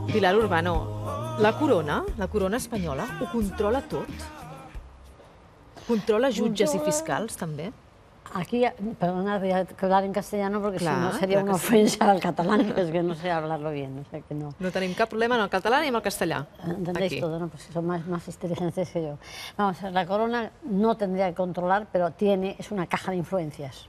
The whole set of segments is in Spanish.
Pilar Urbano, la corona espanyola, ho controla tot? Controla jutges i fiscals, també? Aquí, perdona, voy a hablar en castellano porque Clar, si no sería clar una que sí. ofensa al catalán, que es que no sé hablarlo bien, o sea que no. No tenim cap problema en el català ni en el castellà. Entendéis Aquí. todo, ¿no? Pues son más inteligentes que yo. Vamos, la corona no tendría que controlar, pero es una caja de influencias.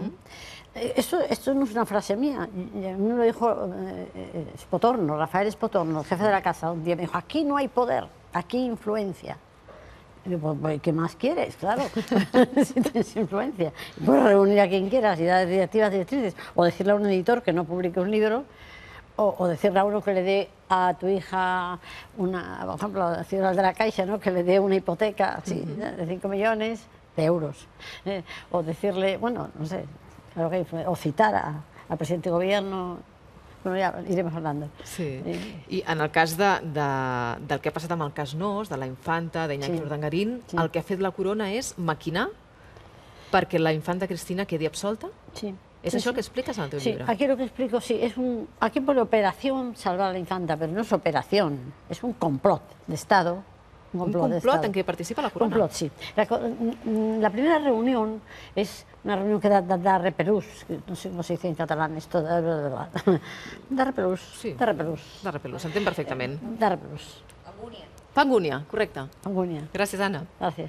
Esto no es una frase mía, a mí me lo dijo Spotorno, Rafael Spotorno, el jefe de la casa, un día me dijo, aquí no hay poder, aquí influencia. Y digo, pues, ¿qué más quieres? Claro, si tienes influencia. Puedes reunir a quien quieras y dar directivas, directrices, o decirle a un editor que no publique un libro, o decirle a uno que le dé a tu hija, por ejemplo, decirle al de la Caixa, ¿no? Que le dé una hipoteca de 5 millones de euros. O decirle, bueno, no sé, claro que o citar al presidente de gobierno. Bueno, ja irem hablando. Sí. I en el cas del que ha passat amb el cas Nóos, de la infanta, d'Iñaki Urdangarín, el que ha fet la corona és maquinar perquè la infanta Cristina quedi absolta? Sí. ¿Es eso lo que explicas en tu libro? Sí, aquí lo que explico, sí, aquí pone operación salvar a la infanta, pero no es operación, es un complot de Estado. Un complot en què participa la corona? Un complot, sí. La primera reunión es una reunión que da repelús, no sé cómo se dice en catalán esto, da repelús. Sí, da repelús. Da repelús, s'entén perfectament. Da repelús. Pangúnia. Pangúnia, correcte. Pangúnia. Gràcies, Anna. Gracias.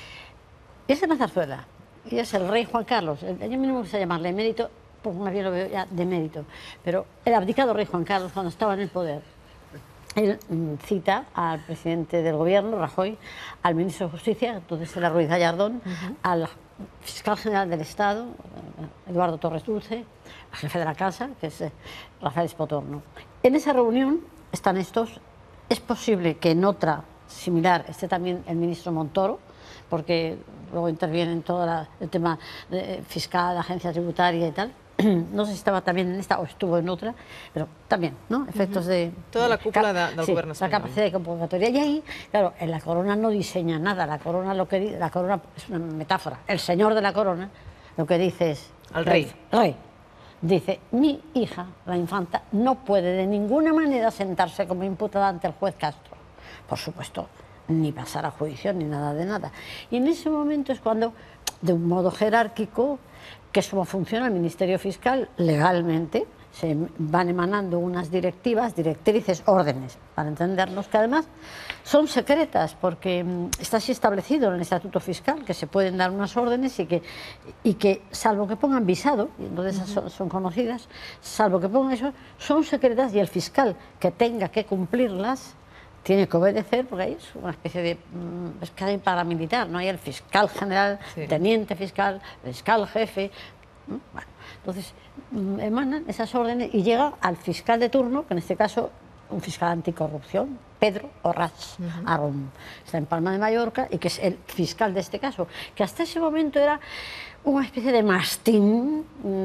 Y es en la zarzuela, y es el rey Juan Carlos, yo a mí no me gusta llamarle emérito, porque más bien lo veo ya de mérito, pero el abdicado rey Juan Carlos, cuando estaba en el poder, él cita al presidente del gobierno, Rajoy, al ministro de Justicia, entonces era Ruiz Gallardón, al fiscal general del Estado, Eduardo Torres Dulce, al jefe de la casa, que es Rafael Spotorno. En esa reunión están estos. Es posible que en otra similar esté también el ministro Montoro, porque luego interviene en todo el tema fiscal, agencia tributaria y tal. No sé si estaba también en esta o estuvo en otra, pero también, ¿no? Efectos de... Toda la cúpula del gobierno español. La capacidad de convocatoria. Y ahí, claro, en la corona no diseña nada, la corona es una metáfora. El señor de la corona lo que dice es... El rey. Rey. Dice, mi hija, la infanta, no puede de ninguna manera sentarse como imputada ante el juez Castro. Por supuesto, ni pasar a juicio, ni nada de nada. Y en ese momento es cuando, de un modo jerárquico, que es como funciona el Ministerio Fiscal legalmente, se van emanando unas directivas, directrices, órdenes, para entendernos, que además son secretas, porque está así establecido en el Estatuto Fiscal, que se pueden dar unas órdenes y que salvo que pongan visado, y entonces son conocidas, salvo que pongan eso, son secretas y el fiscal que tenga que cumplirlas tiene que obedecer, porque ahí es una especie de... es que hay paramilitar, ¿no? Hay el fiscal general, teniente fiscal, el fiscal jefe... Bueno, entonces emanan esas órdenes y llega al fiscal de turno, que en este caso un fiscal anticorrupción, Pedro Orraz Arom, está en Palma de Mallorca y que es el fiscal de este caso, que hasta ese momento era una especie de mastín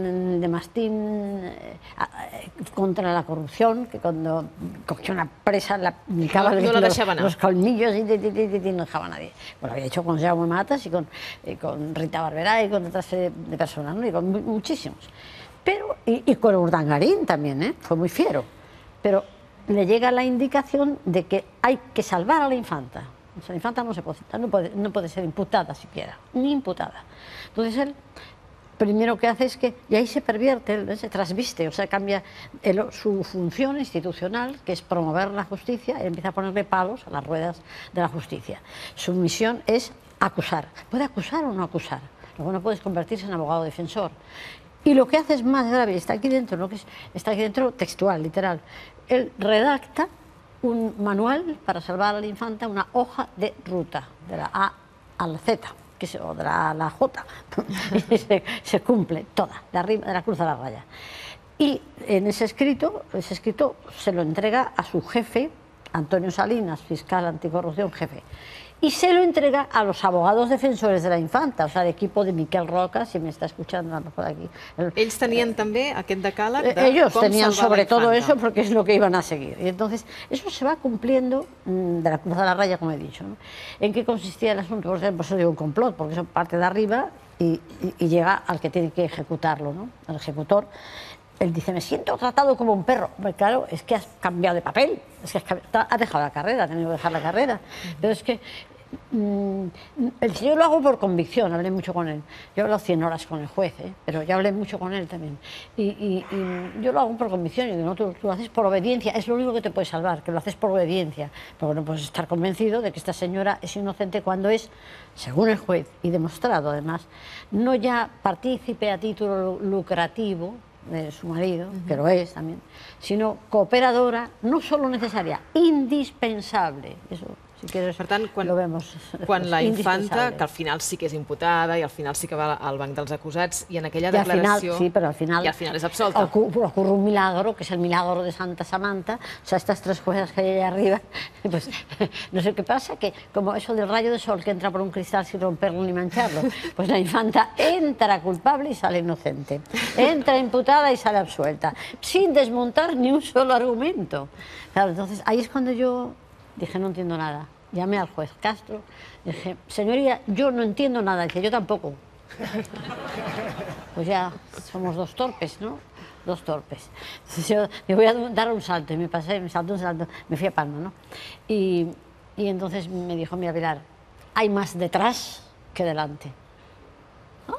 contra la corrupción, que cuando cogía una presa la aplicaba los colmillos y no dejaba a nadie. Bueno, lo había hecho con Jaume Matas y con Rita Barberá y con otra serie de personas, ¿no? Y con muchísimos. Pero, y con Urdangarín también, ¿eh? Fue muy fiero. Pero le llega la indicación de que hay que salvar a la infanta. O sea, la infanta no se puede citar, no puede ser imputada siquiera, ni imputada. Entonces él, primero que hace es que, y ahí se pervierte, se trasviste, o sea, cambia su función institucional, que es promover la justicia, y empieza a ponerle palos a las ruedas de la justicia. Su misión es acusar. Puede acusar o no acusar, luego no puedes convertirse en abogado defensor. Y lo que hace es más grave, está aquí dentro, está aquí dentro textual, literal. Él redacta un manual para salvar a la infanta, una hoja de ruta, de la A a la Z, o de la A a la J, y se cumple toda, de la cruz a la raya. Y en ese escrito se lo entrega a su jefe, Antonio Salinas, fiscal anticorrupción, jefe, y se lo entrega a los abogados defensores de la infanta, o sea, el equipo de Miquel Roca, si me está escuchando a lo mejor aquí. Ells tenien també aquest decàleg de ellos com tenían salvar sobre la todo infanta. eso porque es lo que iban a seguir. Y entonces eso se va cumpliendo de la cruz a la raya, como he dicho, ¿no? ¿En qué consistía el asunto? Por ejemplo, eso digo un complot, porque eso parte de arriba y llega al que tiene que ejecutarlo, ¿no? El ejecutor. él dice, me siento tratado como un perro. Pues claro, es que has cambiado de papel, es que has dejado la carrera, has tenido que dejar la carrera. Pero es que yo lo hago por convicción, hablé mucho con él. Yo he hablado 100 horas con el juez, pero ya hablé mucho con él también. Y yo lo hago por convicción, y no, tú lo haces por obediencia, es lo único que te puede salvar, que lo haces por obediencia. Porque no puedes estar convencido de que esta señora es inocente cuando es, según el juez, y demostrado además, no ya partícipe a título lucrativo de su marido, que lo es también, sino cooperadora, no solo necesaria, indispensable. Eso, si quieres, per tant, lo vemos. Quan la infanta, que al final sí que és imputada i al final sí que va al banc dels acusats, i en aquella declaració... Sí, pero al final... Y al final es absolta. Ocurre un milagro, que es el milagro de Santa Samantha, o sea, estas tres cosas que hay allá arriba, pues no sé qué pasa, que como eso del rayo de sol que entra por un cristal sin romperlo ni mancharlo, pues la infanta entra culpable y sale inocente, entra imputada y sale absuelta, sin desmontar ni un solo argumento. Claro, entonces ahí es cuando yo dije, no entiendo nada. Llamé al juez Castro, dije, señoría, yo no entiendo nada. Dice, yo tampoco. Pues ya somos dos torpes, ¿no? Dos torpes. Entonces yo me voy a dar un salto, y me pasé, me salto un salto, me fui a Palma, ¿no? Y entonces me dijo, mira, Pilar, hay más detrás que delante. ¿No?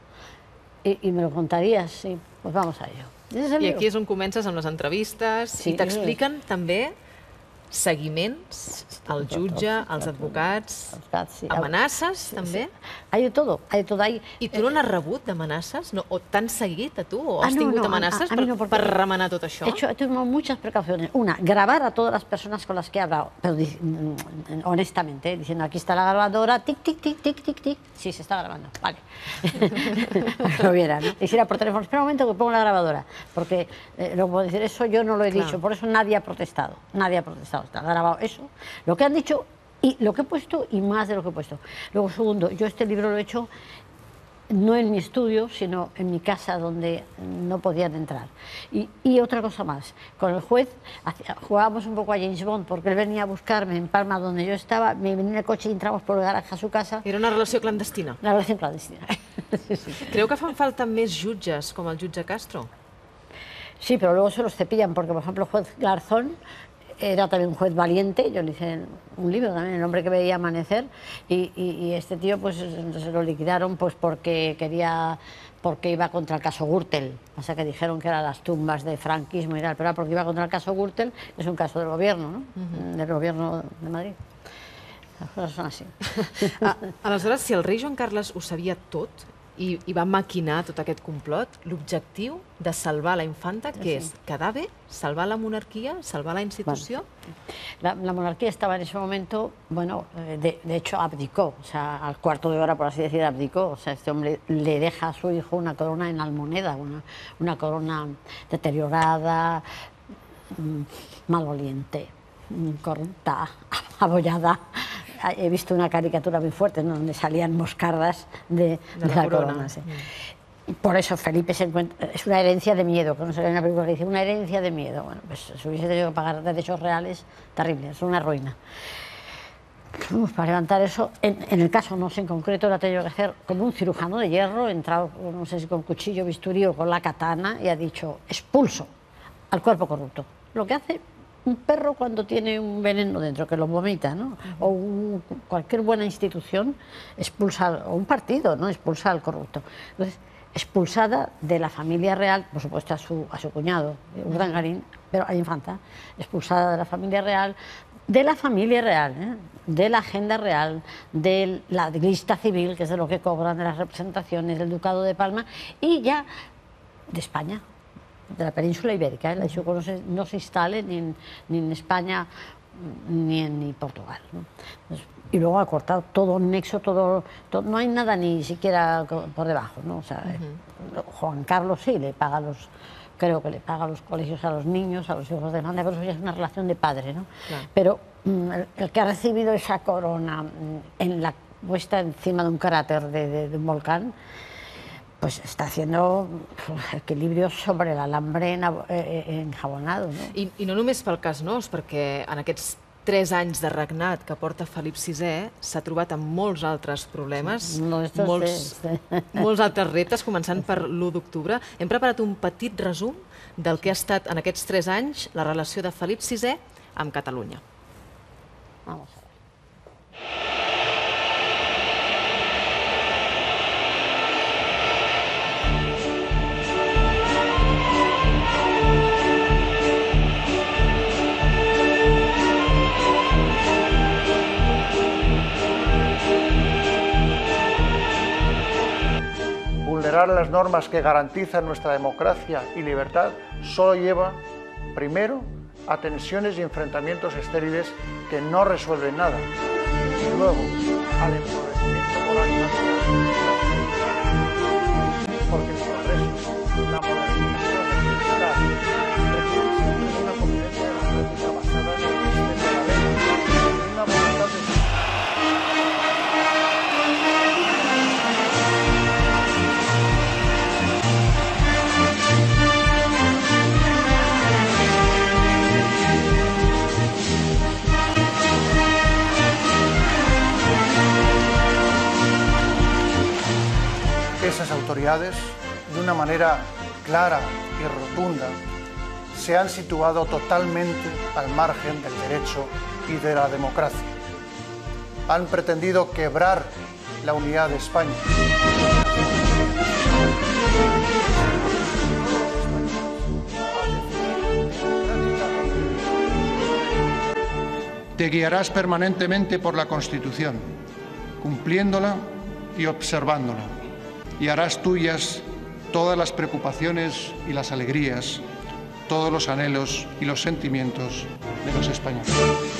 Y me lo contarías, sí, pues vamos a ello. I aquí és on comences amb les entrevistes, i t'expliquen també seguiments al jutge, als advocats, amenaces també? Hay de todo, hay de todo. I tu no n'has rebut d'amenaces? O t'han seguit a tu? O has tingut amenaces per remenar tot això? He tomado muchas precauciones. Una, grabar a todas las personas con las que he hablado, pero honestamente, diciendo, aquí está la grabadora, tic, tic, tic, tic, tic, tic. Sí, se está grabando, vale. Para que lo viera, ¿no? Dijera por teléfono, espera un momento que pongo la grabadora, porque no puedo decir, eso yo no lo he dicho, por eso nadie ha protestado, está grabado eso, lo que han dicho y lo que he puesto y más de lo que he puesto. Luego, segundo, yo este libro lo he hecho no en mi estudio, sino en mi casa donde no podían entrar. Y otra cosa más, con el juez jugábamos un poco a James Bond, porque él venía a buscarme en Palma, donde yo estaba, me venía en el coche y entramos por el garaje a su casa. Era una relació clandestina? Una relació clandestina. Sí. Creu que fan falta més jutges, com el jutge Castro? Sí, pero luego se los cepillan, porque por ejemplo el juez Garzón era también un juez valiente, yo le hice un libro también, El hombre que veía amanecer, y este tío pues se lo liquidaron pues porque iba contra el caso Gürtel, o sea que dijeron que eran las tumbas de franquismo y tal, pero era porque iba contra el caso Gürtel, que es un caso del gobierno, ¿no? Del gobierno de Madrid. Les coses són així. Aleshores, si el rei Joan Carles ho sabia tot i va maquinar tot aquest complot, l'objectiu de salvar la infanta, què és? Quedar bé? ¿Salvar la monarquía? ¿Salvar la institución? La monarquía estaba en ese momento, bueno, de hecho abdicó, o sea, al cuarto de hora, por así decir, abdicó. O sea, este hombre le deja a su hijo una corona en Almoneda, una corona deteriorada, maloliente, corrupta, abollada. He visto una caricatura muy fuerte, ¿no?, donde salían moscardas de la corona. Sí. Por eso Felipe se encuentra, es una herencia de miedo, que no se ve en la película que dice, una herencia de miedo. Bueno, pues se hubiese tenido que pagar derechos reales terribles, es una ruina. Para levantar eso, en el caso no sé en concreto, lo ha tenido que hacer como un cirujano de hierro, entrado, no sé si con cuchillo, bisturí o con la katana, y ha dicho, expulso al cuerpo corrupto. Lo que hace un perro cuando tiene un veneno dentro, que lo vomita, ¿no? O cualquier buena institución expulsa, o un partido, ¿no?, expulsa al corrupto. Entonces, expulsada de la familia real, por supuesto a su cuñado, Urdangarín, pero a la infanta, expulsada de la familia real, de la agenda real, de la lista civil, que es de lo que cobran, de las representaciones, del Ducado de Palma, y ya de España, de la península ibérica. La Xuco no se instale ni en España ni en Portugal, ¿no? Entonces, y luego ha cortado todo nexo, todo, no hay nada ni siquiera por debajo, ¿no? O sea, Juan Carlos sí le paga creo que le paga los colegios a los niños, a los hijos de Fanta, pero eso ya es una relación de padre, ¿no? Claro. Pero el que ha recibido esa corona puesta encima de un cráter de un volcán, pues está haciendo equilibrios sobre el alambre enjabonado, no? I no només pel cas Nos, perquè en aquests 3 anys de regnat que porta Felip VI s'ha trobat amb molts altres problemes, molts altres reptes, començant per l'1 d'octubre. Hem preparat un petit resum del que ha estat en aquests 3 anys la relació de Felip VI amb Catalunya. Vamos a ver. Vulnerar las normas que garantizan nuestra democracia y libertad solo lleva, primero, a tensiones y enfrentamientos estériles que no resuelven nada, y luego al empobrecimiento moral y material. Porque el progreso, la modernización del bienestar requieren siempre de una convivencia democrática basada en el respeto a la ley y una voluntad de... Esas autoridades, de una manera clara y rotunda, se han situado totalmente al margen del derecho y de la democracia. Han pretendido quebrar la unidad de España. Te guiarás permanentemente por la Constitución, cumpliéndola y observándola. Y harás tuyas todas las preocupaciones y las alegrías, todos los anhelos y los sentimientos de los españoles.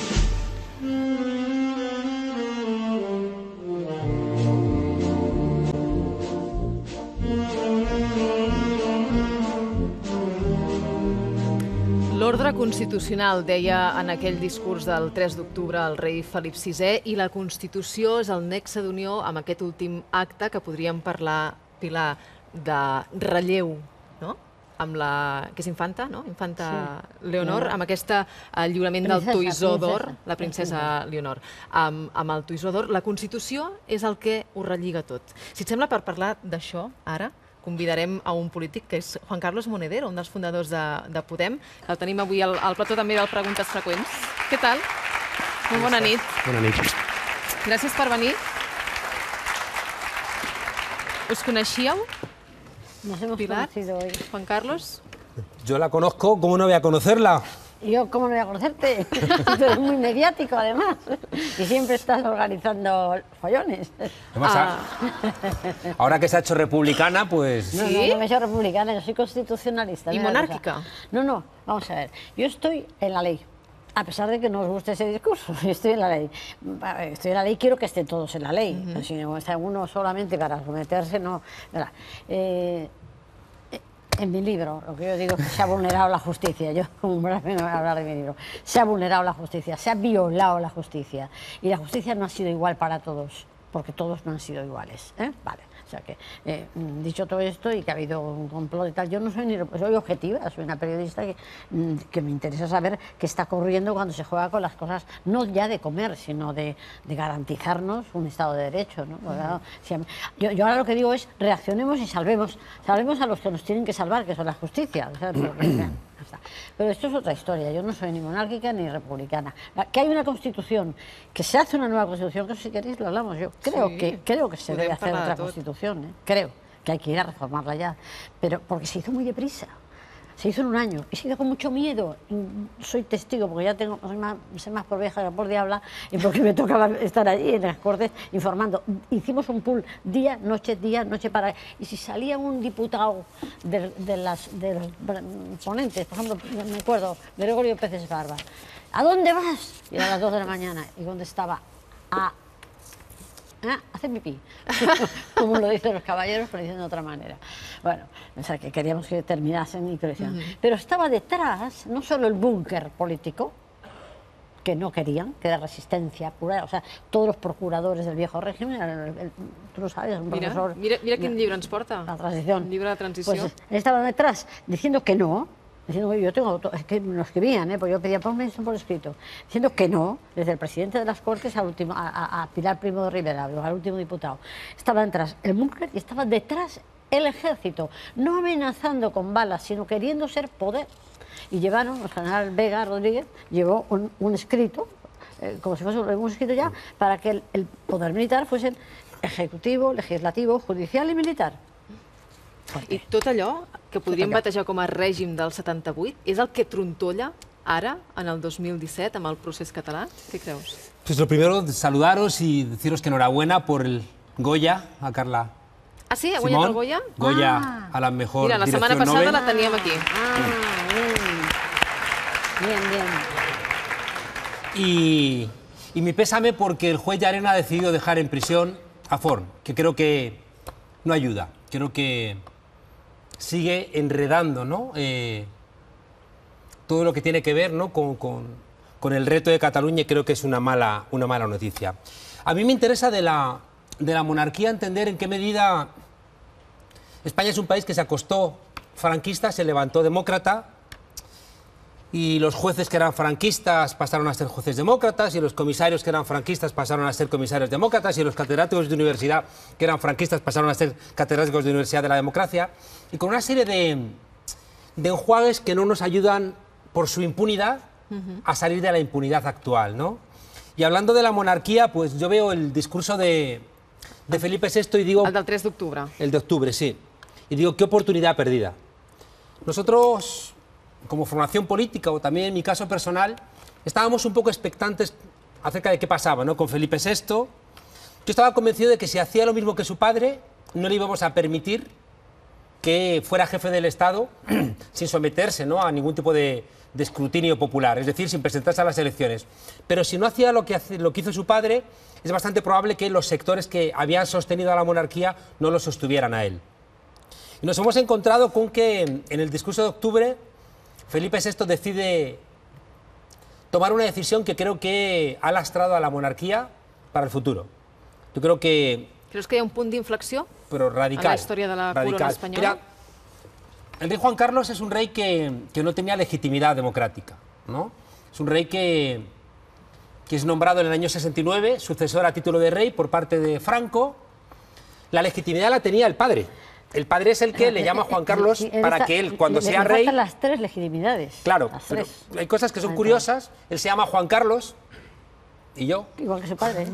L'ordre constitucional, deia en aquell discurs del 3 d'octubre el rei Felip VI, i la Constitució és el nexe d'unió amb aquest últim acte que podríem parlar, Pilar, de relleu, no? Amb la... que és infanta, no? Infanta Leonor, amb aquest lliurament del Toisó d'Or, la princesa Leonor. Amb el Toisó d'Or, la Constitució és el que ho relliga tot. Si et sembla, per parlar d'això, ara, convidarem a un polític que és Juan Carlos Monedero, un dels fundadors de Podem, que el tenim avui al plató també del Preguntes Freqüents. Què tal? Molt bona nit. Bona nit. Gràcies per venir. ¿Os coneixíeu? Nos hemos Pilar, conocido hoy. Juan Carlos. Yo la conozco, ¿cómo no voy a conocerla? Yo, ¿cómo no voy a conocerte? Tú eres muy mediático, además. Y siempre estás organizando follones. Además, ahora que se ha hecho republicana, pues... No, ¿Sí? no me he hecho republicana, yo soy constitucionalista. ¿Y mira la cosa. monárquica? No, vamos a ver. Yo estoy en la ley. A pesar de que no os guste ese discurso, estoy en la ley. Estoy en la ley, quiero que estén todos en la ley. Si no está uno solamente para someterse, no. En mi libro, lo que yo digo es que se ha vulnerado la justicia. Yo, como no voy a hablar de mi libro, se ha vulnerado la justicia, se ha violado la justicia. Y la justicia no ha sido igual para todos, porque todos no han sido iguales. Vale. O sea que, dicho todo esto y que ha habido un complot y tal, yo no soy soy objetiva, soy una periodista que me interesa saber qué está ocurriendo cuando se juega con las cosas, no ya de comer, sino de garantizarnos un Estado de Derecho, ¿no? Yo ahora lo que digo es reaccionemos y salvemos a los que nos tienen que salvar, que son la justicia. O sea, pero esto es otra historia, yo no soy ni monárquica ni republicana. Que hay una constitución, que se hace una nueva constitución, que si queréis lo hablamos. Yo creo que se debe hacer otra constitución, creo que hay que ir a reformarla ya, pero porque se hizo muy deprisa. Se hizo en un año y se hizo con mucho miedo. Soy testigo porque ya soy más por vieja que por diabla y porque me tocaba estar allí en las Cortes informando. Hicimos un pool día, noche para... Y si salía un diputado de los ponentes, por ejemplo, me acuerdo, Gregorio Pérez Barba, ¿a dónde vas? Y era a las 2 de la mañana y contestaba hace pipí, como lo dicen los caballeros, pero dicen de otra manera. Bueno, o sea, que queríamos que terminasen y que lo hicieran. Pero estaba detrás no solo el búnker político, que no querían, que era resistencia pura, o sea, todos los procuradores del viejo régimen, tú lo sabes, un profesor... Mira quin llibre ens porta. La transición. Un llibre de transició. Pues estaban detrás diciendo que no, diciendo, yo tengo, es que me lo escribían, porque yo pedía ponme eso por escrito, diciendo que no, desde el presidente de las Cortes a Pilar Primo de Rivera, al último diputado. Estaba detrás el búnker y estaba detrás el ejército, no amenazando con balas, sino queriendo ser poder. Y llevaron, el general Vega Rodríguez llevó un escrito, como si fuese un escrito ya, para que el poder militar fuese ejecutivo, legislativo, judicial y militar. I tot allò que podríem batejar com a règim del 78 és el que trontolla ara, en el 2017, amb el procés català? Què creus? Pues lo primero, saludaros y deciros que enhorabuena por el Goya a Carla. Ah, sí? Ha guanyat el Goya? Goya a la mejor Mira, la dirección setmana passada Nobel. la teníem aquí. Bien. Y mi pésame porque el juez Llarena ha decidido dejar en prisión a Forn, que creo que no ayuda. Creo que sigue enredando, ¿no? Todo lo que tiene que ver, ¿no? con el reto de Cataluña, y creo que es una mala noticia. A mí me interesa de la monarquía entender en qué medida España es un país que se acostó franquista, se levantó demócrata, y los jueces que eran franquistas pasaron a ser jueces demócratas, y los comisarios que eran franquistas pasaron a ser comisarios demócratas, y los catedráticos de universidad que eran franquistas pasaron a ser catedráticos de universidad de la democracia, y con una serie de enjuagues que no nos ayudan por su impunidad a salir de la impunidad actual, ¿no? Y hablando de la monarquía, pues yo veo el discurso de Felipe VI y digo... El del 3 d'octubre. El de octubre, sí. Y digo, qué oportunidad perdida. Nosotros, como formación política, o también en mi caso personal, estábamos un poco expectantes acerca de qué pasaba, ¿no? Con Felipe VI. Yo estaba convencido de que si hacía lo mismo que su padre, no le íbamos a permitir que fuera jefe del Estado sin someterse, ¿no? a ningún tipo de escrutinio popular, es decir, sin presentarse a las elecciones. Pero si no hacía lo que hizo su padre, es bastante probable que los sectores que habían sostenido a la monarquía no lo sostuvieran a él. Y nos hemos encontrado con que en el discurso de octubre Felipe VI decide tomar una decisión que creo que ha lastrado a la monarquía para el futuro. Yo creo que... ¿Crees que hi ha un punt d'inflexió pero radical, en la història de la corona espanyola? Mira, el rey Juan Carlos es un rey que no tenía legitimidad democrática, ¿no? Es un rey que es nombrado en el año 69, sucesor a título de rey por parte de Franco. La legitimidad la tenía el padre. El padre es el que le llama a Juan Carlos para que él, cuando sea rey... Le faltan las tres legitimidades. Claro, pero hay cosas que son curiosas. Él se llama Juan Carlos y yo... Igual que su padre.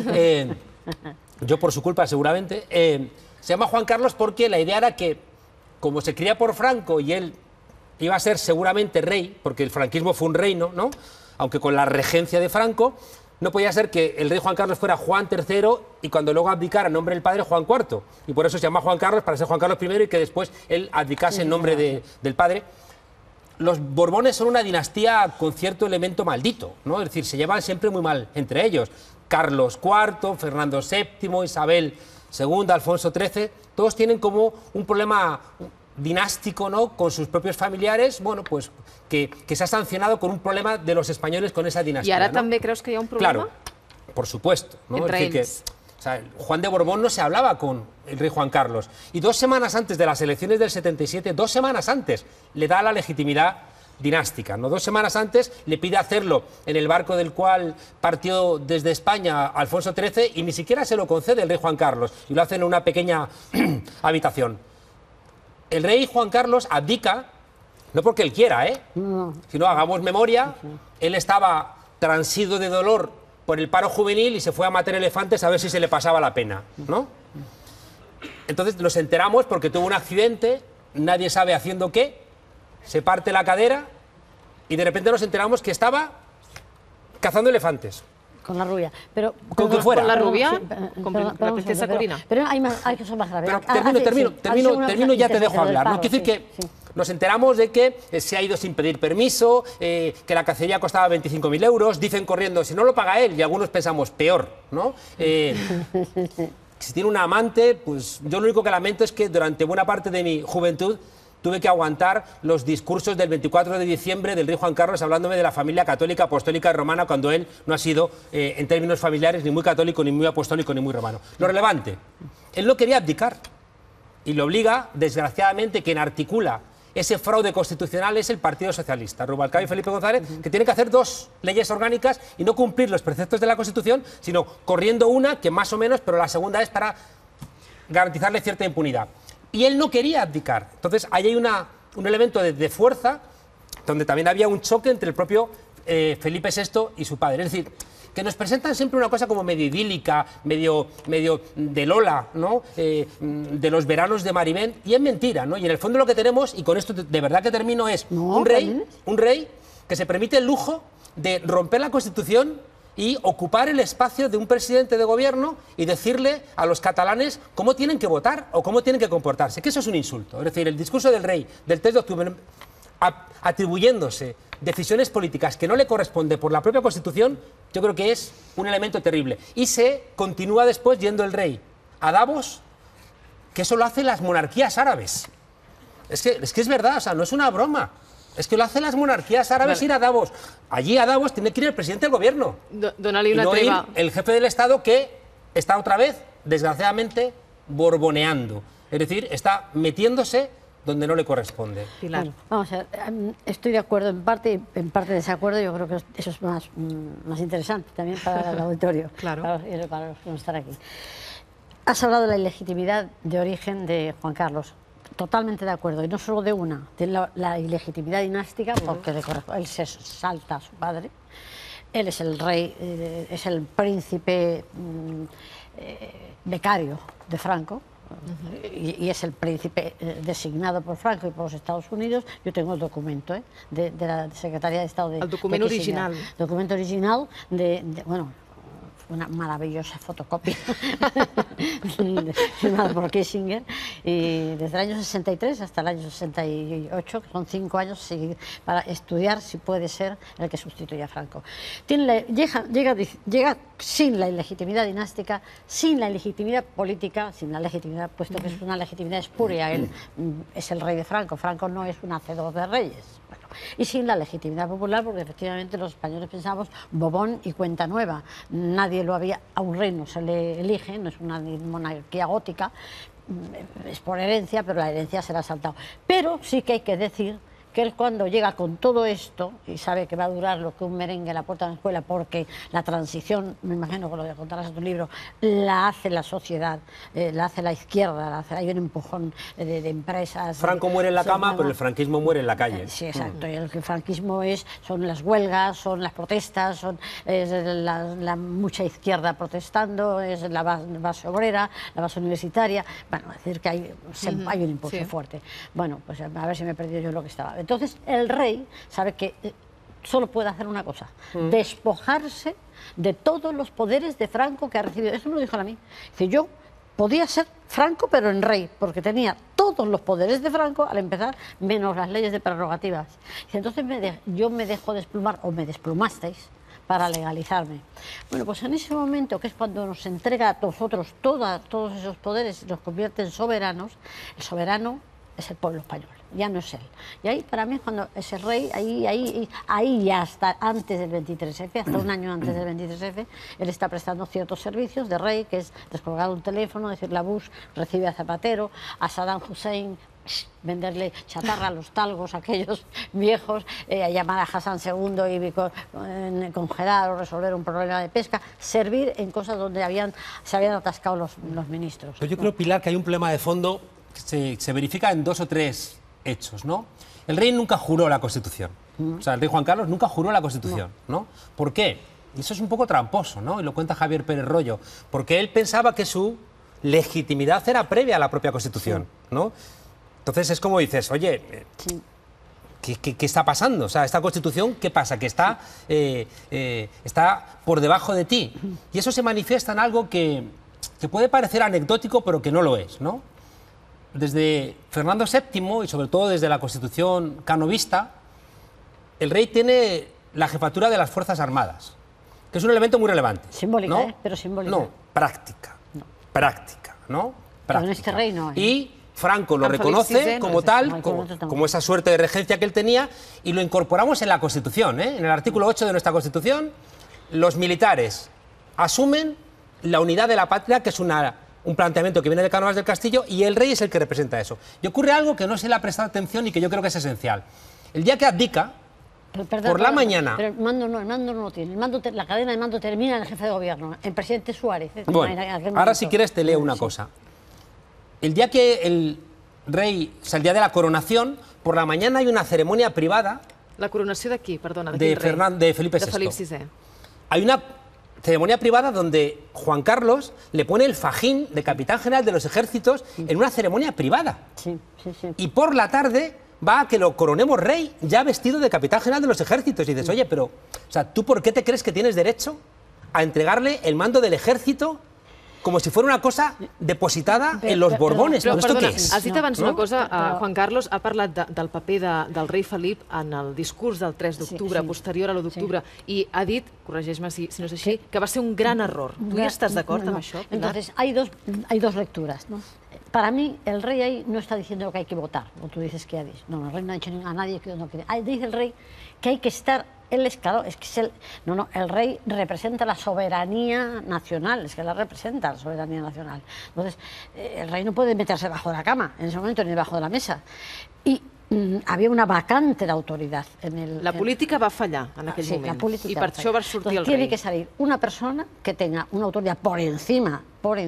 Yo por su culpa seguramente. Se llama Juan Carlos porque la idea era que, como se cría por Franco y él iba a ser seguramente rey, porque el franquismo fue un reino, ¿no? Aunque con la regencia de Franco, no podía ser que el rey Juan Carlos fuera Juan III y cuando luego abdicara en nombre del padre Juan IV. Y por eso se llama Juan Carlos, para ser Juan Carlos I, y que después él abdicase en nombre del padre. Los Borbones son una dinastía con cierto elemento maldito, ¿no? Es decir, se llevan siempre muy mal entre ellos. Carlos IV, Fernando VII, Isabel II, Alfonso XIII, todos tienen como un problema dinástico, ¿no? Con sus propios familiares, bueno, pues que se ha sancionado con un problema de los españoles con esa dinastía. ¿Y ahora ¿no? també creus que hi ha un problema? Claro, por supuesto, ¿no? Entre es decir ells. o sea, Juan de Borbón no se hablaba con el rey Juan Carlos. Y 2 semanas antes de las elecciones del 77, 2 semanas antes, le da la legitimidad dinástica, ¿no? 2 semanas antes le pide hacerlo en el barco del cual partió desde España Alfonso XIII y ni siquiera se lo concede el rey Juan Carlos y lo hace en una pequeña habitación. El rey Juan Carlos abdica, no porque él quiera, sino hagamos memoria, él estaba transido de dolor por el paro juvenil y se fue a matar elefantes a ver si se le pasaba la pena, ¿no? Entonces nos enteramos porque tuvo un accidente, nadie sabe haciendo qué, se parte la cadera y de repente nos enteramos que estaba cazando elefantes. Con la rubia. Pero, con quien fuera. ¿Con la rubia? Sí, ¿Con la princesa Corina? Pero hay cosas más graves. Termino y ya te dejo hablar. ¿No? Quiero decir que nos enteramos de que se ha ido sin pedir permiso, que la cacería costaba 25.000 euros, dicen corriendo, si no lo paga él, y algunos pensamos, peor, ¿no? Si tiene una amante, pues yo lo único que lamento es que durante buena parte de mi juventud tuve que aguantar los discursos del 24 de diciembre del rey Juan Carlos hablándome de la familia católica, apostólica y romana, cuando él no ha sido, en términos familiares, ni muy católico, ni muy apostólico, ni muy romano. Lo relevante, él no quería abdicar y le obliga, desgraciadamente, quien articula ese fraude constitucional es el Partido Socialista, Rubalcaba y Felipe González, que tienen que hacer 2 leyes orgánicas y no cumplir los preceptos de la Constitución, sino corriendo una que más o menos, pero la segunda es para garantizarle cierta impunidad. Y él no quería abdicar. Entonces, ahí hay un elemento de fuerza, donde también había un choque entre el propio Felipe VI y su padre. Es decir, que nos presentan siempre una cosa como medio idílica, medio de Lola, ¿no? De los veranos de Marivén, y es mentira, ¿no? Y en el fondo lo que tenemos, y con esto de verdad que termino, es un rey que se permite el lujo de romper la Constitución y ocupar el espacio de un presidente de gobierno y decirle a los catalanes cómo tienen que votar o cómo tienen que comportarse, que eso es un insulto. Es decir, el discurso del rey del 3 de octubre, atribuyéndose decisiones políticas que no le corresponde por la propia Constitución, yo creo que es un elemento terrible. Y se continúa después yendo el rey a Davos, que eso lo hacen las monarquías árabes. Es que es verdad, o sea, no es una broma. Es que lo hacen las monarquías árabes, ir a Davos. Allí a Davos tiene que ir el presidente del gobierno. Dónale una y no treva. ir el jefe del Estado, que está otra vez, desgraciadamente, borboneando. Es decir, está metiéndose donde no le corresponde. Pilar. Bueno, vamos a ver, estoy de acuerdo en parte y en parte de desacuerdo. Yo creo que eso es más interesante también para el auditorio, Claro. para los que no están aquí. Has hablado de la ilegitimidad de origen de Juan Carlos. Totalmente de acuerdo, y no solo de una, de la ilegitimidad dinástica, porque él se salta a su padre, él es el rey, es el príncipe becario de Franco, y es el príncipe designado por Franco y por los Estados Unidos. Yo tengo el documento de la Secretaría de Estado el documento original. El documento original bueno, una maravillosa fotocopia firmada por Kissinger, y desde el año 63 hasta el año 68, que son 5 años para estudiar si puede ser el que sustituya a Franco. Llega sin la ilegitimidad dinástica, sin la legitimidad política, sin la legitimidad, puesto que es una legitimidad espuria. Él es el rey de Franco, Franco no es un hacedor de reyes. Bueno, y sin la legitimidad popular, porque efectivamente los españoles pensamos Bobón y cuenta nueva. Nadie lo había, a un rey no se le elige, no es una monarquía gótica, es por herencia, pero la herencia se la ha saltado. Pero sí que hay que decir que él, cuando llega con todo esto y sabe que va a durar lo que un merengue en la puerta de la escuela, porque la transición, me imagino que lo contarás en tu libro, la hace la sociedad, la hace la izquierda, hay un empujón de empresas. Franco muere en la cama, pero el franquismo muere en la calle. Sí, exacto. Y el franquismo son las huelgas, son las protestas, es la mucha izquierda protestando, es la base obrera, la base universitaria. Bueno, es decir, que hay un impulso fuerte. Bueno, pues a ver si me he perdido yo lo que estaba. Entonces, el rey sabe que solo puede hacer una cosa, despojarse de todos los poderes de Franco que ha recibido. Eso me lo dijo a mí. Dice, yo podía ser Franco, pero en rey, porque tenía todos los poderes de Franco al empezar, menos las leyes de prerrogativas. Dice, entonces yo me dejo desplumar, o me desplumasteis, para legalizarme. Bueno, pues en ese momento, que es cuando nos entrega a nosotros todos esos poderes y los convierte en soberanos, el soberano es el pueblo español, ya no es él. Y ahí, para mí, cuando ese rey, ahí ya hasta antes del 23F, hasta un año antes del 23F, él está prestando ciertos servicios de rey, que es descolgar un teléfono, decirle a Bush, recibe a Zapatero, a Saddam Hussein, venderle chatarra a los talgos, aquellos viejos, a llamar a Hassan II y congelar o resolver un problema de pesca, servir en cosas donde se habían atascado los ministros. Pero yo creo, Pilar, que hay un problema de fondo que se verifica en 2 o 3 hechos, ¿no? El rey nunca juró la Constitución. O sea, el rey Juan Carlos nunca juró la Constitución, ¿no? ¿Por qué? Y eso es un poco tramposo, ¿no? Y lo cuenta Javier Pérez Royo. Porque él pensaba que su legitimidad era previa a la propia Constitución, ¿no? Entonces es como dices, oye, ¿qué está pasando? O sea, esta Constitución, ¿qué pasa? Que está por debajo de ti. Y eso se manifiesta en algo que puede parecer anecdótico, pero que no lo es, ¿no? Desde Fernando VII, y sobre todo desde la Constitución canovista, el rey tiene la jefatura de las Fuerzas Armadas, que es un elemento muy relevante. Simbólica, ¿no? Pero simbólica. No, práctica. No. Práctica, ¿no? Práctica. Pero en este rey no. Y Franco lo reconoce como tal, como esa suerte de regencia que él tenía, y lo incorporamos en la Constitución, ¿eh? En el artículo 8 de nuestra Constitución, los militares asumen la unidad de la patria, que es una un planteamiento que viene de Cánovas del Castillo y el rey es el que representa eso. Y ocurre algo que no se le ha prestado atención y que yo creo que es esencial. El día que abdica, por la mañana... Pero el mando no lo tiene. La cadena de mando termina en el jefe de gobierno, el presidente Suárez. Bueno, ahora si quieres te leo una cosa. El día que el rey, o sea, el día de la coronación, por la mañana hay una ceremonia privada... La coronació de qui, perdona? De Felipe VI. De Felip VI. Hay una ceremonia privada donde Juan Carlos le pone el fajín de capitán general de los ejércitos en una ceremonia privada. Sí. Y por la tarde va a que lo coronemos rey, ya vestido de capitán general de los ejércitos. Y dices, oye, pero, o sea, ¿tú por qué te crees que tienes derecho a entregarle el mando del ejército como si fuera una cosa depositada en los Borbones? Però, ¿Esto perdona, qué es? has dit abans una cosa, Juan Carlos ha parlat del paper del rei Felip en el discurs del 3 d'octubre, posterior a l'1 d'octubre, i ha dit, corregeix-me si no és així, que va ser un gran error. Tu hi estàs d'acord amb això, Pilar? Entonces, hay dos lecturas, ¿no? Para mí, el rey ahí no está diciendo que hay que votar, como tú dices que ha dicho. No, el rey no ha dicho a nadie que no quiere. Dice el rey que hay que estar... Él es claro, es que es el rey representa la soberanía nacional, es que la representa la soberanía nacional. Entonces, el rey no puede meterse debajo de la cama en ese momento ni debajo de la mesa. Y había una vacante de autoridad en el... La política va fallar en aquell moment. La política i per això va sortir el rei. Tiene que salir una persona que tenga una autoridad por encima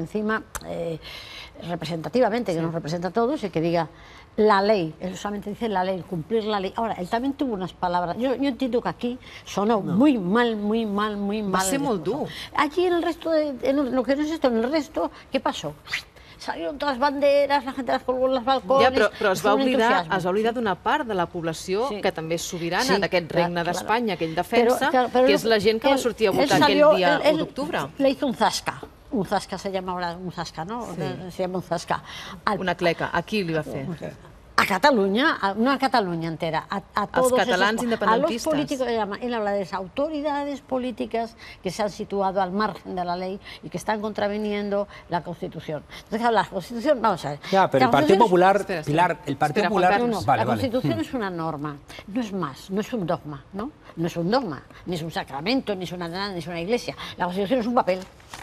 representativamente, que nos representa a todos y que diga la ley, él solamente dice la ley, cumplir la ley. Ahora, él también tuvo unas palabras, yo entiendo que aquí sonó muy mal. Va ser molt dur. Allí en el resto, en lo que no es esto, en el resto, ¿qué pasó? Salieron todas las banderas, la gente las colgó en los balcones... Ja, però es va oblidar d'una part de la població que també és sobirana d'aquest regne d'Espanya, que ell defensa, que és la gent que va sortir a votar aquell dia 1 d'octubre. Le hizo un zasca se llama ahora un zasca, ¿no? Se llama un zasca. Una cleca, a qui li va fer? A Cataluña, no a Cataluña entera, a todos los catalans independentistas. A los políticos, él habla de las autoridades políticas que se han situado al margen de la ley y que están contraviniendo la Constitución. Entonces, la Constitución, vamos a ver. Ya, pero el Partido Popular, Pilar, el Partido Popular... La Constitución es una norma, no es más, no es un dogma, ¿no? No es un dogma, ni es un sacramento, ni es una iglesia. La Constitución es un papel.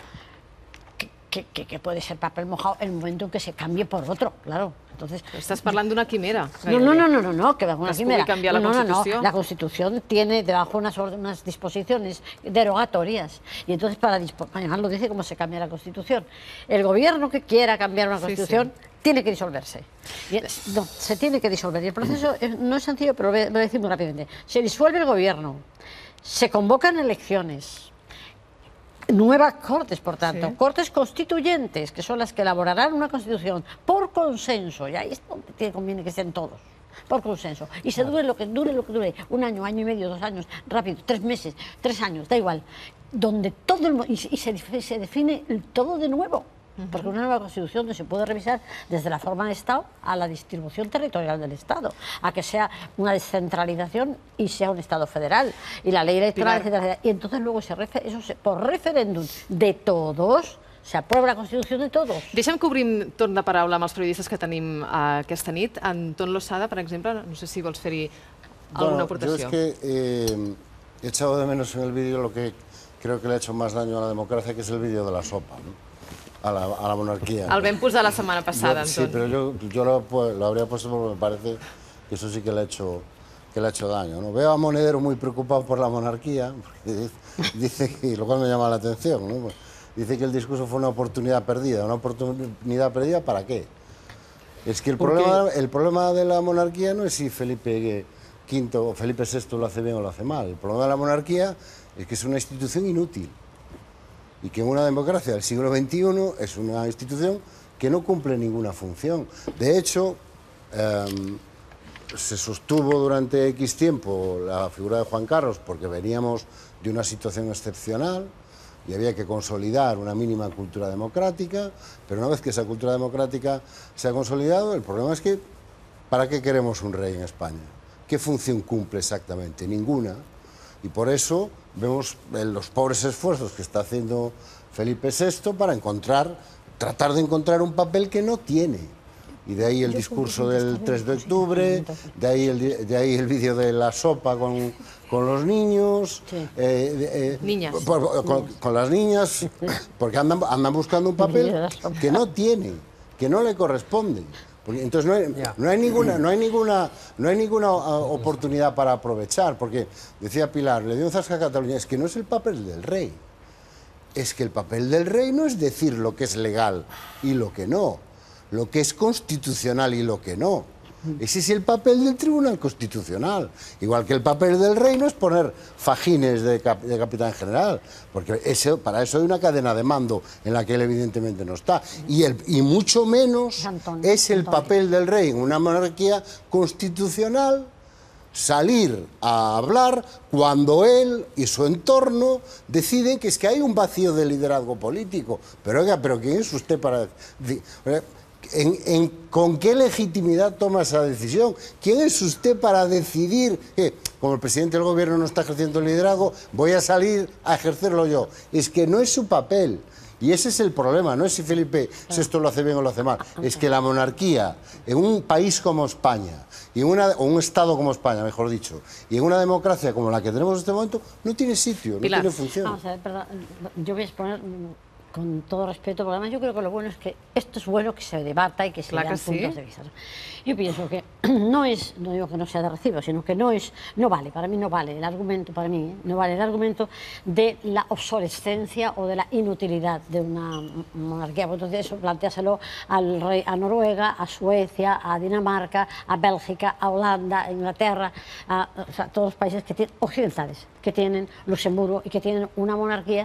Que puede ser papel mojado en el momento en que se cambie por otro, claro. Entonces, estás hablando de una quimera. No, que va una quimera. No, la Constitución tiene debajo unas disposiciones derogatorias y entonces además lo dice cómo se cambia la Constitución. El gobierno que quiera cambiar una Constitución tiene que disolverse. No, se tiene que disolver. Y el proceso no es sencillo, pero voy a decir muy rápidamente. Se disuelve el gobierno, se convocan elecciones. Nuevas cortes, por tanto, cortes constituyentes, que son las que elaborarán una constitución por consenso, y ahí es donde conviene que estén todos, por consenso, y se dure lo que dure, 1 año, año y medio, 2 años, rápido, 3 meses, 3 años, da igual, donde todo se define todo de nuevo. Porque una nueva Constitución no se puede revisar desde la forma de Estado a la distribución territorial del Estado, a que sea una descentralización y sea un Estado federal, y la ley electoral, etcétera. Y entonces luego por referéndum de todos se aprueba la Constitución de todos. Deixa'm que obrim torn de paraula amb els periodistes que tenim aquesta nit. Anton Losada, per exemple, no sé si vols fer-hi alguna aportació. Yo es que he echado de menos en el vídeo lo que creo que le ha hecho más daño a la democracia, que es el vídeo de la sopa, ¿no? A la monarquía. El vam posar la setmana passada, Anton. Sí, pero yo lo habría puesto porque me parece que eso sí que le ha hecho daño, ¿no? Veo a Monedero muy preocupado por la monarquía, porque dice que, lo cual me llama la atención, ¿no? Dice que el discurso fue una oportunidad perdida. ¿Una oportunidad perdida para qué? Es que el problema de la monarquía no es si Felipe V o Felipe VI lo hace bien o lo hace mal. El problema de la monarquía es que es una institución inútil. Y que en una democracia del siglo XXI es una institución que no cumple ninguna función. De hecho, se sostuvo durante X tiempo la figura de Juan Carlos porque veníamos de una situación excepcional y había que consolidar una mínima cultura democrática, pero una vez que esa cultura democrática se ha consolidado, el problema es que ¿para qué queremos un rey en España? ¿Qué función cumple exactamente? Ninguna. Y por eso vemos los pobres esfuerzos que está haciendo Felipe VI para tratar de encontrar un papel que no tiene. Y de ahí el discurso del 3 de octubre, de ahí el vídeo de la sopa con con los niños, niñas. Con las niñas, porque andan buscando un papel que no tiene, que no le corresponde. Porque entonces no hay ninguna oportunidad para aprovechar, porque decía Pilar, le dio un zasca a Cataluña, es que no es el papel del rey, es que el papel del rey no es decir lo que es legal y lo que no, lo que es constitucional y lo que no. Ese es el papel del Tribunal Constitucional. Igual que el papel del rey no es poner fajines de capitán general, porque para eso hay una cadena de mando en la que él evidentemente no está. Y mucho menos es el papel del rey en una monarquía constitucional salir a hablar cuando él y su entorno deciden que es que hay un vacío de liderazgo político. Pero oiga, ¿pero quién es usted para...? ¿Con qué legitimidad toma esa decisión? ¿Quién es usted para decidir que, como el presidente del gobierno no está ejerciendo el liderazgo, voy a salir a ejercerlo yo? Es que no es su papel. Y ese es el problema, no es si Felipe VI lo hace bien o lo hace mal. Es que la monarquía, en un país como España, o un Estado como España, mejor dicho, y en una democracia como la que tenemos en este momento, no tiene sitio, no tiene función. Vamos a ver, perdón, yo voy a exponer... con todo respeto, porque además yo creo que lo bueno es que esto es bueno que se debata y que se vean puntos de vista. Yo pienso que no digo que no sea de recibo, sino que no vale, para mí no vale el argumento, no vale el argumento de la obsolescencia o de la inutilidad de una monarquía. Entonces eso planteáselo al rey, a Noruega, a Suecia, a Dinamarca, a Bélgica, a Holanda, a Inglaterra, o sea, todos los países que tienen, occidentales, que tienen Luxemburgo y que tienen una monarquía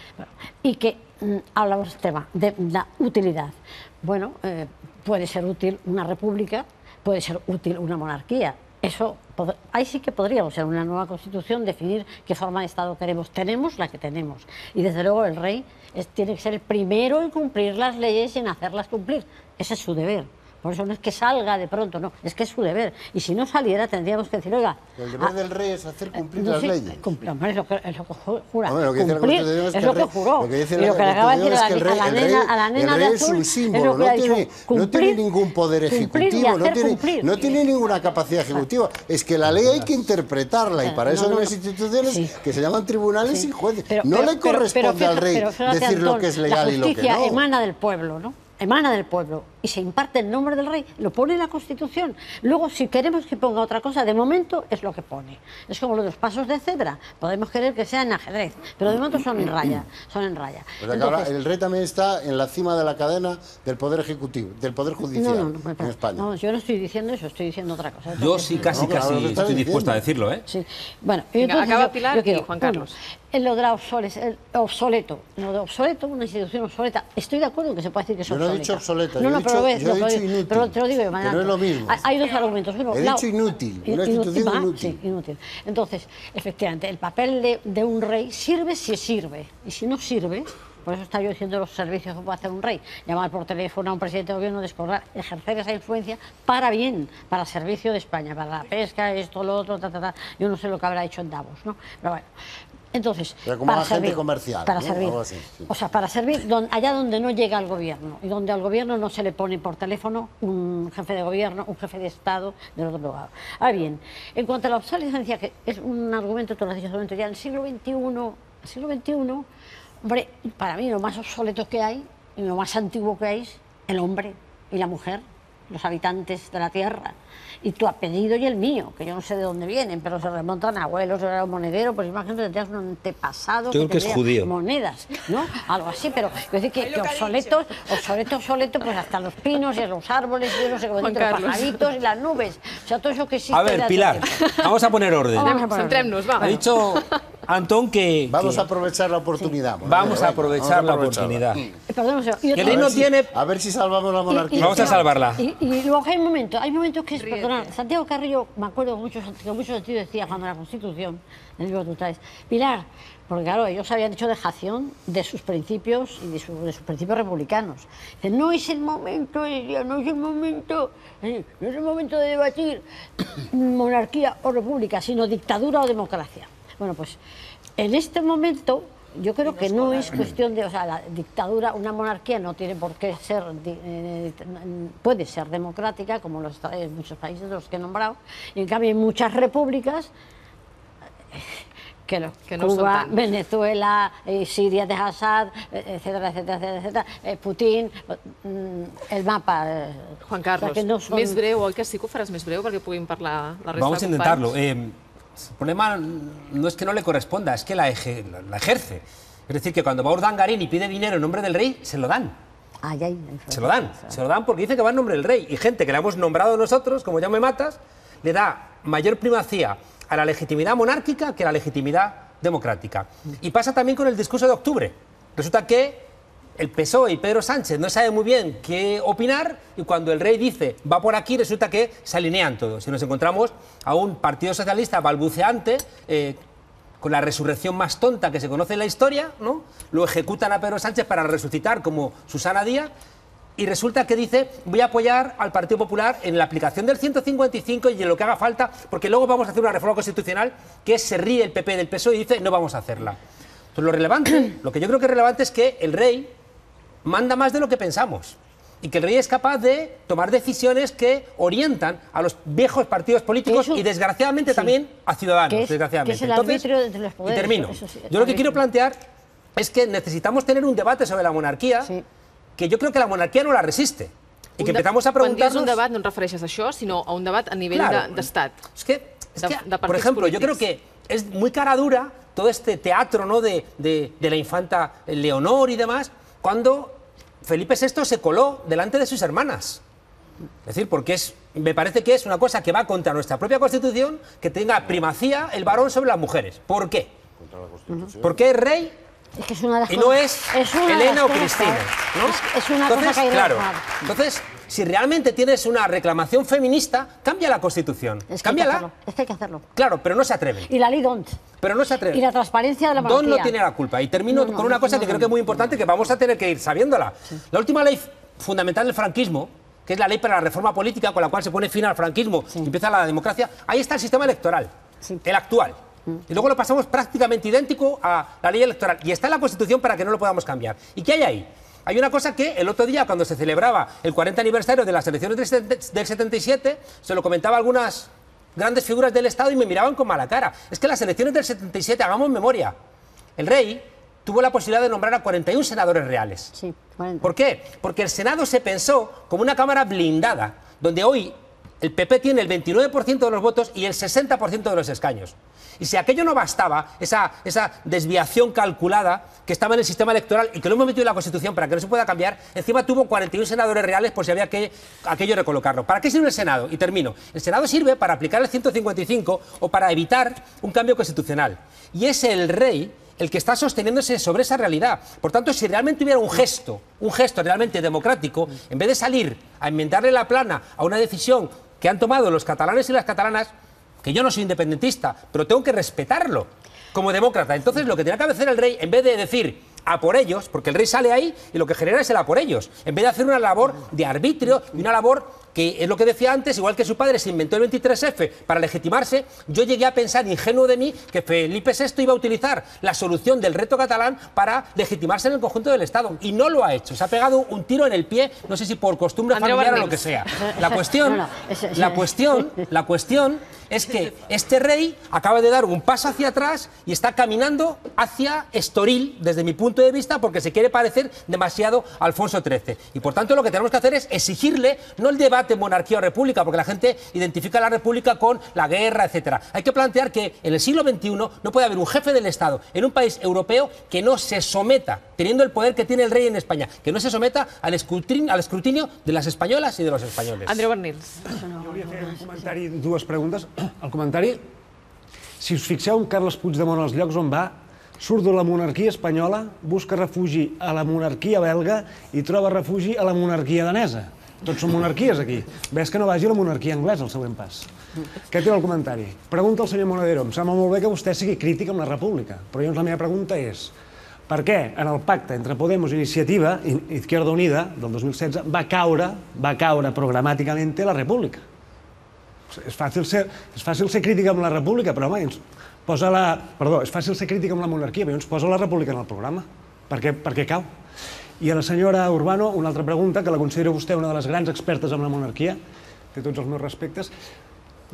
y que hablamos del tema de la utilidad. Bueno, puede ser útil una república, puede ser útil una monarquía. Eso, ahí sí que podríamos, en una nueva constitución, definir qué forma de Estado queremos. Tenemos la que tenemos. Y desde luego el rey tiene que ser el primero en cumplir las leyes y en hacerlas cumplir. Ese es su deber. Por eso no es que salga de pronto, no, es que es su deber. Y si no saliera, tendríamos que decir, oiga... El deber del rey es hacer cumplir las leyes. Hombre, es lo que jura. Hombre, lo que cumplir es lo que juró. Y lo que le acaba de decir a la nena de azul... El rey es un símbolo, no tiene ningún poder ejecutivo, no tiene ninguna capacidad ejecutiva. Es que la ley hay que interpretarla y para eso hay unas instituciones que se llaman tribunales y jueces. No le corresponde al rey decir lo que es legal y lo que no. La justicia emana del pueblo, ¿no? Emana del pueblo y se imparte en nombre del rey, lo pone en la Constitución. Luego, si queremos que ponga otra cosa, de momento es lo que pone. Es como lo de los pasos de cebra, podemos querer que sea en ajedrez, pero de momento son en raya. O sea, entonces, el rey también está en la cima de la cadena del poder ejecutivo, del poder judicial en España. No, yo no estoy diciendo eso, estoy diciendo otra cosa. Yo sí, casi estoy dispuesto a decirlo, ¿eh? Sí. Bueno, acaba Pilar y Juan Carlos. Lo de obsoleto, una institución obsoleta, estoy de acuerdo en que se puede decir que es obsoleta. Yo no he dicho obsoleta, yo he dicho inútil. Pero te lo digo de manera... Que no es lo mismo. Hay dos argumentos. Uno, he dicho inútil, una institución inútil. Sí, inútil. Entonces, efectivamente, el papel de un rey sirve si sirve. Y si no sirve, por eso está yo diciendo los servicios que puede hacer un rey. Llamar por teléfono a un presidente de gobierno, ejercer esa influencia para bien, para servicio de España, para la pesca, esto, lo otro, Yo no sé lo que habrá hecho en Davos, ¿no? Pero bueno... Entonces, pero como agente comercial, para ¿no? servir, Así, sí. O sea, para servir allá donde no llega el gobierno y donde al gobierno no se le pone por teléfono un jefe de gobierno, un jefe de Estado del otro lado. Ahora bien, en cuanto a la obsolescencia, que es un argumento, tú lo has dicho, ya en el siglo XXI, hombre, para mí lo más obsoleto que hay y lo más antiguo que hay es el hombre y la mujer, los habitantes de la tierra. Y tu apellido y el mío, que yo no sé de dónde vienen, pero se remontan a abuelos, era un monedero, pues imagínate, tendrías un antepasado que es judío. Monedas, ¿no? Algo así, pero quiero decir que obsoleto, pues hasta los pinos y los árboles, y no sé cómo decir, los pajaritos y las nubes. O sea, todo eso que existe. A ver, Pilar, vamos a poner orden. Centrémonos, vamos. Ha dicho Antón que... Vamos a aprovechar la oportunidad. Sí. Vamos a aprovechar la oportunidad. Perdón, que el rey no tiene... A ver si salvamos la monarquía. Vamos a salvarla. Y luego hay momentos que es... Perdona, Santiago Carrillo, me acuerdo que mucho sentido decía cuando la Constitución, en el libro que tú traes, Pilar, porque claro, ellos habían hecho dejación de sus principios y de sus principios republicanos. Dice, no es el momento de debatir monarquía o república, sino dictadura o democracia. Bueno, pues en este momento yo creo que no es cuestión de, o sea, la dictadura, una monarquía no tiene por qué ser, puede ser democrática, como en muchos países de los que he nombrado, y en cambio en muchas repúblicas Cuba, Venezuela, Siria de Assad, etcétera, etcétera, etcétera, Putin, el mapa... Juan Carlos, més breu, oi que sí que ho faràs més breu perquè puguin parlar la resta de companys? Vamos a intentarlo. El problema no es que no le corresponda, es que la ejerce. Es decir, que cuando va Urdangarín y pide dinero en nombre del rey, se lo dan. Se lo dan porque dice que va en nombre del rey. Y gente que la hemos nombrado nosotros, como Jaume Matas, le da mayor primacía a la legitimidad monárquica que a la legitimidad democrática. Y pasa también con el discurso de octubre. Resulta que el PSOE y Pedro Sánchez no saben muy bien qué opinar y cuando el rey dice va por aquí resulta que se alinean todos. Y nos encontramos a un partido socialista balbuceante con la resurrección más tonta que se conoce en la historia, ¿no? Lo ejecutan a Pedro Sánchez para resucitar como Susana Díaz. Y resulta que dice, voy a apoyar al Partido Popular en la aplicación del 155 y en lo que haga falta, porque luego vamos a hacer una reforma constitucional que se ríe el PP del PSOE y dice, no vamos a hacerla. Entonces lo relevante, lo que yo creo que es relevante es que el rey manda más de lo que pensamos y que el rey es capaz de tomar decisiones que orientan a los viejos partidos políticos y desgraciadamente también a Ciudadanos, desgraciadamente. Que es el arbitrio entre los poderes. Y termino. Yo lo que quiero plantear es que necesitamos tener un debate sobre la monarquía que jo crec que la monarquia no la resiste. I que empezamos a preguntarnos... Quan dius un debat no et refereixes a això, sinó a un debat a nivell d'estat. Es que, por ejemplo, yo creo que es muy cara dura todo este teatro, ¿no?, de la infanta Leonor y demás, cuando Felipe VI se coló delante de sus hermanas. Es decir, porque me parece que es una cosa que va contra nuestra propia Constitución, que tenga primacía el varón sobre las mujeres. ¿Por qué? Porque es rey... y no es Elena o Cristina, ¿no? Es una cosa que claro. Entonces, si realmente tienes una reclamación feminista, cambia la Constitución. Cámbiala. Es que hay que hacerlo. Claro, pero no se atreven. Y la ley DONT. Pero no se atreven. Y la transparencia de la monarquía. DONT no tiene la culpa. Y termino con una cosa que creo que es muy importante, que vamos a tener que ir sabiéndola. La última ley fundamental del franquismo, que es la ley para la reforma política, con la cual se pone fin al franquismo y empieza la democracia, ahí está el sistema electoral, el actual. Y luego lo pasamos prácticamente idéntico a la ley electoral. Y está en la Constitución para que no lo podamos cambiar. ¿Y qué hay ahí? Hay una cosa que el otro día, cuando se celebraba el 40 aniversario de las elecciones del 77, se lo comentaba a algunas grandes figuras del Estado y me miraban con mala cara. Es que las elecciones del 77, hagamos memoria, el rey tuvo la posibilidad de nombrar a 41 senadores reales. Sí, 40. ¿Por qué? Porque el Senado se pensó como una cámara blindada, donde hoy el PP tiene el 29% de los votos y el 60% de los escaños. Y si aquello no bastaba, esa desviación calculada que estaba en el sistema electoral y que lo hemos metido en la Constitución para que no se pueda cambiar, encima tuvo 41 senadores reales por si había que aquello recolocarlo. ¿Para qué sirve el Senado? Y termino. El Senado sirve para aplicar el 155 o para evitar un cambio constitucional. Y es el rey el que está sosteniéndose sobre esa realidad. Por tanto, si realmente hubiera un gesto realmente democrático, en vez de salir a enmendarle la plana a una decisión que han tomado los catalanes y las catalanas, que yo no soy independentista, pero tengo que respetarlo como demócrata. Entonces, lo que tenía que hacer el rey, en vez de decir a por ellos, porque el rey sale ahí y lo que genera es el a por ellos, en vez de hacer una labor de arbitrio y una labor que es lo que decía antes, igual que su padre se inventó el 23F para legitimarse, yo llegué a pensar, ingenuo de mí, que Felipe VI iba a utilizar la solución del reto catalán para legitimarse en el conjunto del Estado. Y no lo ha hecho. Se ha pegado un tiro en el pie, no sé si por costumbre familiar o lo que sea. La cuestión es que este rey acaba de dar un paso hacia atrás y está caminando hacia Estoril, desde mi punto de vista, porque se quiere parecer demasiado a Alfonso XIII. Y por tanto lo que tenemos que hacer es exigirle, no el debate monarquía o república, porque la gente identifica la república con la guerra, etcétera. Hay que plantear que en el siglo XXI no puede haber un jefe del Estado en un país europeo que no se someta, teniendo el poder que tiene el rey en España, que no se someta al escrutinio de las españolas y de los españoles. Andreu Bernils. Jo volia fer un comentari, dues preguntes. El comentari, si us fixeu en Carles Puigdemont als llocs on va, surt de la monarquia espanyola, busca refugi a la monarquia belga i troba refugi a la monarquia danesa. Tots són monarquies aquí. Ves que no vagi a la monarquia anglesa al següent pas. Aquest era el comentari. Pregunta al senyor Monedero. Em sembla molt bé que vostè sigui crític amb la república, però llavors la meva pregunta és per què en el pacte entre Podemos i Iniciativa, Izquierda Unida, del 2016, va caure programàticament la república? És fàcil ser crític amb la república, però home, posa la... Perdó, és fàcil ser crític amb la monarquia, però ens posa la república en el programa. Per què cau? I a la senyora Urbano, una altra pregunta, que la considero vostè una de les grans expertes en la monarquia, té tots els meus respectes.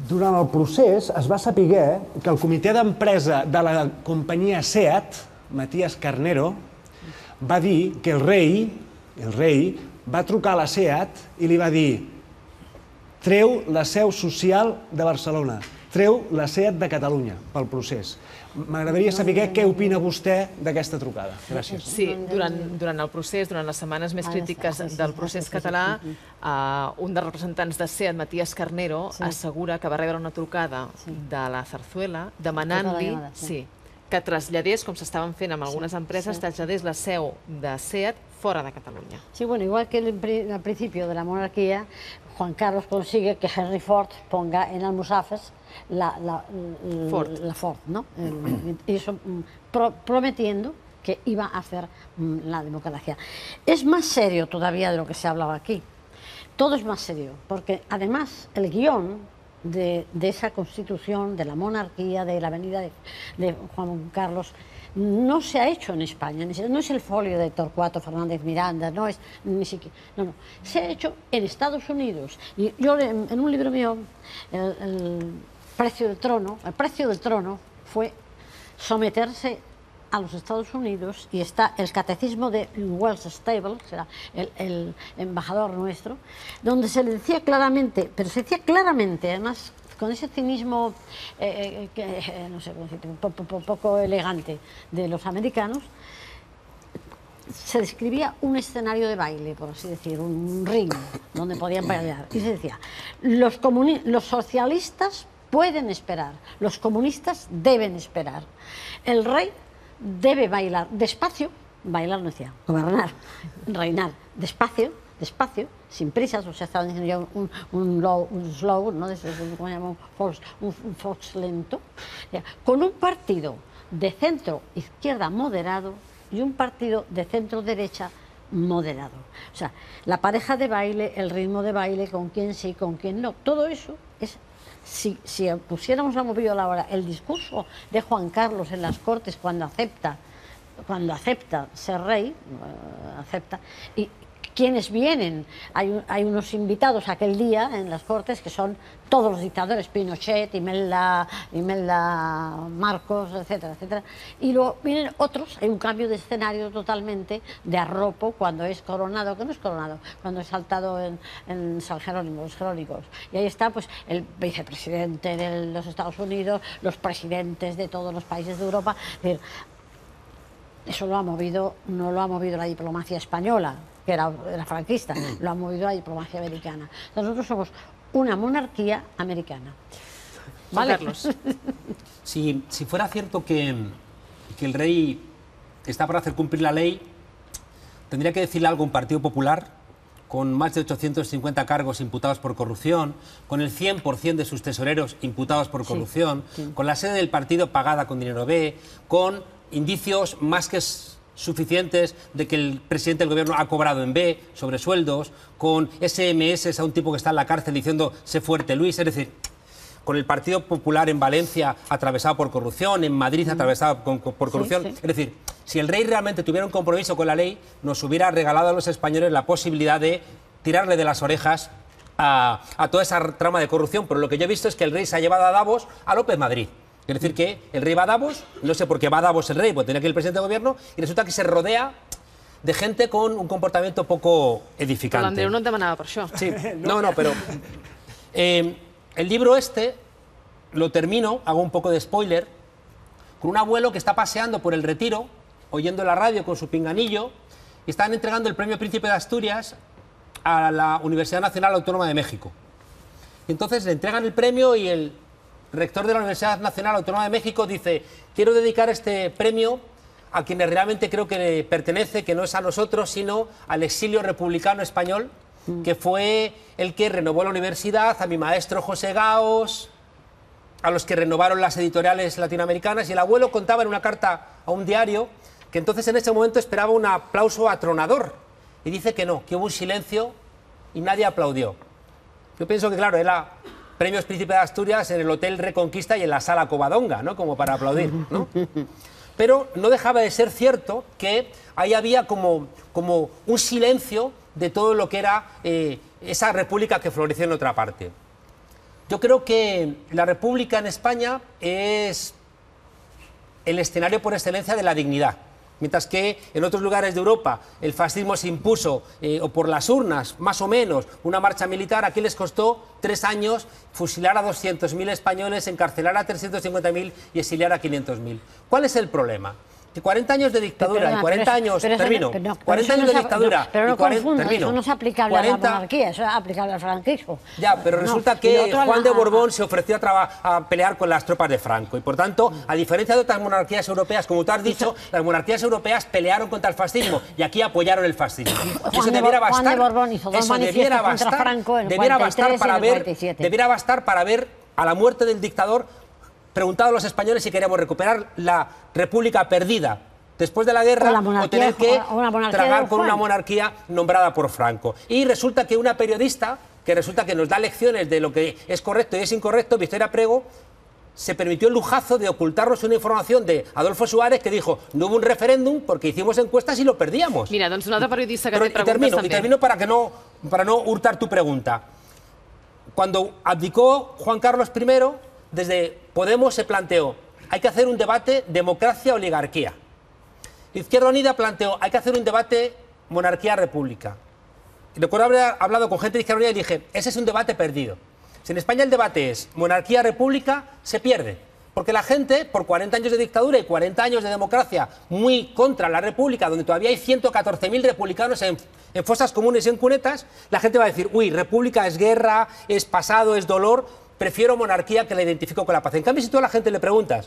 durant el procés es va saber que el comitè d'empresa de la companyia SEAT, Matías Carnero, va dir que el rei va trucar a la SEAT i li va dir: treu la seu social de Barcelona, treu la SEAT de Catalunya pel procés. M'agradaria saber què opina vostè d'aquesta trucada. Gràcies. Sí, durant el procés, durant les setmanes més crítiques del procés català, un dels representants de SEAT, Matías Carnero, assegura que va rebre una trucada de la Zarzuela demanant-li que traslladés, com s'estaven fent amb algunes empreses, traslladés la seu de SEAT fora de Catalunya. Sí, bueno, igual que al principio de la monarquía, Juan Carlos consigue que Henry Ford ponga en Almusafes la Ford, ¿no? Y eso prometiendo que iba a hacer la democracia. Es más serio todavía de lo que se ha hablado aquí. Todo es más serio, porque además el guión de esa constitución, de la monarquía, de la venida de Juan Carlos, no se ha hecho en España, no es el folio de Torcuato Fernández Miranda, no es ni siquiera, no, se ha hecho en Estados Unidos. Y yo en un libro mío, el precio del trono fue someterse a los Estados Unidos, y está el catecismo de Wells Stable, será el embajador nuestro, donde se le decía claramente, pero se decía claramente, además con ese cinismo, no sé cómo decirlo, poco elegante de los americanos, se describía un escenario de baile, por así decir, un ring donde podían bailar. Y se decía, los socialistas pueden esperar, los comunistas deben esperar. El rey debe bailar despacio, bailar no decía, gobernar, reinar, despacio, sin prisas, o sea, estaban diciendo ya un slow, ¿no? ¿Cómo se llama? Un fox lento, con un partido de centro-izquierda moderado y un partido de centro-derecha moderado. O sea, la pareja de baile, el ritmo de baile, con quién sí, con quién no, todo eso es... Si pusiéramos a movido la hora el discurso de Juan Carlos en las Cortes cuando acepta ser rey, y quienes vienen, hay unos invitados aquel día en las Cortes que son todos los dictadores, Pinochet, Imelda Marcos, etcétera, etcétera, y luego vienen otros, hay un cambio de escenario totalmente de arropo cuando es coronado, que no es coronado, cuando es saltado en San Jerónimo, los jerónicos, y ahí está pues el vicepresidente de los Estados Unidos, los presidentes de todos los países de Europa. Es decir, eso no lo ha movido la diplomacia española, que era franquista, lo ha movido la diplomacia americana. Nosotros somos una monarquía americana. ¿Vale? Carlos. Si fuera cierto que el rey está para hacer cumplir la ley, tendría que decirle algo a un Partido Popular con más de 850 cargos imputados por corrupción, con el 100% de sus tesoreros imputados por corrupción, con la sede del partido pagada con dinero B, con indicios más que suficientes de que el presidente del gobierno ha cobrado en B sobre sueldos, con SMS a un tipo que está en la cárcel diciendo sé fuerte Luis, es decir, con el Partido Popular en Valencia atravesado por corrupción, en Madrid atravesado por corrupción, es decir, si el rey realmente tuviera un compromiso con la ley, nos hubiera regalado a los españoles la posibilidad de tirarle de las orejas a toda esa trama de corrupción, pero lo que yo he visto es que el rey se ha llevado a Davos a López Madrid. Es decir, que el rey va a Davos, no sé por qué va a Davos el rey, porque tenía que ir el presidente del gobierno, y resulta que se rodea de gente con un comportamiento poco edificante. L'Andreu no et demanava per això. Sí, no, pero el libro este lo termino, hago un poco de spoiler, con un abuelo que está paseando por el Retiro, oyendo la radio con su pinganillo, y están entregando el premio Príncipe de Asturias a la Universidad Nacional Autónoma de México. Y entonces le entregan el premio y el rector de la Universidad Nacional Autónoma de México dice: quiero dedicar este premio a quienes realmente creo que le pertenece, que no es a nosotros, sino al exilio republicano español, que fue el que renovó la universidad, a mi maestro José Gaos, a los que renovaron las editoriales latinoamericanas. Y el abuelo contaba en una carta a un diario que entonces en ese momento esperaba un aplauso atronador. Y dice que no, que hubo un silencio y nadie aplaudió. Yo pienso que, claro, era Premios Príncipe de Asturias en el Hotel Reconquista y en la Sala Covadonga, ¿no? Como para aplaudir, ¿no? Pero no dejaba de ser cierto que ahí había como un silencio de todo lo que era esa república que floreció en otra parte. Yo creo que la República en España es el escenario por excelencia de la dignidad. Mientras que en otros lugares de Europa el fascismo se impuso, o por las urnas, más o menos, una marcha militar, aquí les costó 3 años fusilar a 200.000 españoles, encarcelar a 350.000 y exiliar a 500.000. ¿Cuál es el problema? Que 40 años de dictadura y 40 años... Termino. 40 años de dictadura... Pero no confunda, eso no es aplicable a la monarquía, eso es aplicable al franquismo. Ya, pero resulta que Juan de Borbón se ofreció a pelear con las tropas de Franco y, por tanto, a diferencia de otras monarquías europeas, como tú has dicho, las monarquías europeas pelearon contra el fascismo y aquí apoyaron el fascismo. Eso debiera bastar... Juan de Borbón hizo dos manifiestos contra Franco en el 43 y en el 47. Debiera bastar para ver a la muerte del dictador preguntado a los españoles si queríamos recuperar la república perdida después de la guerra o tener que tragar con una monarquía nombrada por Franco. Y resulta que una periodista que nos da lecciones de lo que es correcto y es incorrecto, Victoria Prego, se permitió el lujazo de ocultarnos una información de Adolfo Suárez que dijo no hubo un referéndum porque hicimos encuestas y lo perdíamos. Mira, doncs un altre periodista que té preguntes també. Y termino para no hurtar tu pregunta. Cuando abdicó Juan Carlos I, desde Podemos se planteó, hay que hacer un debate democracia-oligarquía. Izquierda Unida planteó, hay que hacer un debate monarquía-república. Recuerdo haber hablado con gente de Izquierda Unida y dije, ese es un debate perdido. Si en España el debate es monarquía-república, se pierde. Porque la gente, por 40 años de dictadura y 40 años de democracia muy contra la república, donde todavía hay 114.000 republicanos en fosas comunes y en cunetas, la gente va a decir, uy, república es guerra, es pasado, es dolor, prefiero monarquía que la identifico con la paz. En cambio, si tú a la gente le preguntas,